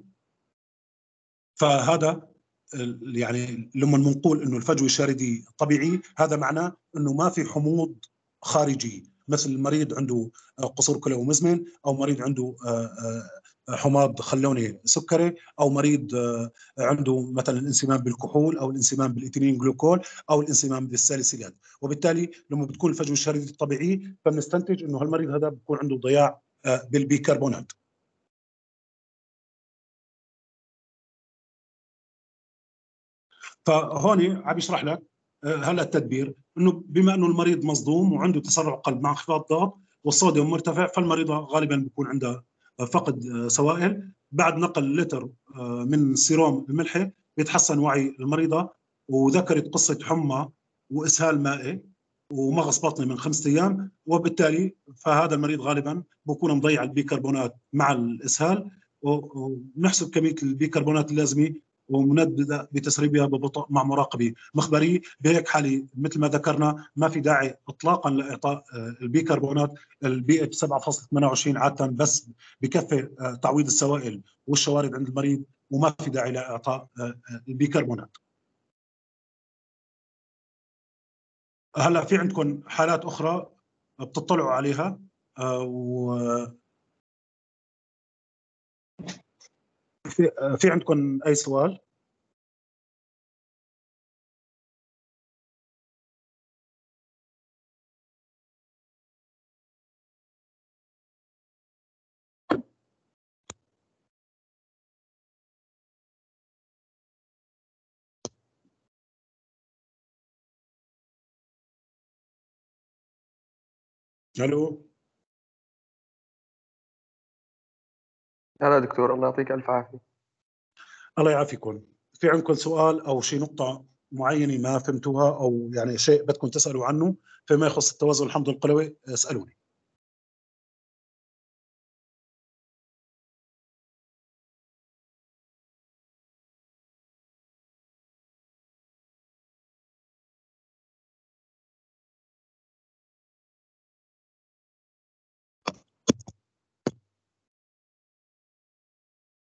فهذا يعني لما بنقول انه الفجوه الشارديه طبيعي، هذا معناه انه ما في حموض خارجي، مثل المريض عنده قصور كلوي مزمن، او مريض عنده حماض خلوني سكري، او مريض عنده مثلا انسمام بالكحول او الانسمام بالايثيلين جلوكول او الانسمام بالساليسيلات. وبالتالي لما بتكون الفجوه الشارديه طبيعيه فبنستنتج انه هالمريض هذا بيكون عنده ضياع بالبيكربونات. فهون عم يشرح لك هلا التدبير انه بما انه المريض مصدوم وعنده تسرع قلب مع انخفاض ضغط والصوديوم مرتفع، فالمريضه غالبا بيكون عندها فقد سوائل. بعد نقل لتر من السيروم الملحي بيتحسن وعي المريضه، وذكرت قصه حمى واسهال مائي ومغص بطني من خمسة ايام، وبالتالي فهذا المريض غالبا بيكون مضيع البيكربونات مع الاسهال. ونحسب كميه البيكربونات اللازمه ونبدا بتسريبها ببطء مع مراقبه مخبريه. بهيك حاله مثل ما ذكرنا ما في داعي اطلاقا لاعطاء البيكربونات. البي اتش سبعة فاصلة ثمانية وعشرين عاده بس بكفي تعويض السوائل والشوارد عند المريض، وما في داعي لاعطاء البيكربونات. هلا في عندكم حالات اخرى بتطلعوا عليها، و في, في عندكم اي سؤال؟ الو هلا دكتور، الله يعطيك الف عافيه. الله يعافيكم. في عندكم سؤال او شيء نقطه معينه ما فهمتوها، او يعني شيء بدكم تسالوا عنه فيما يخص التوازن الحمض القلوي اسالوني.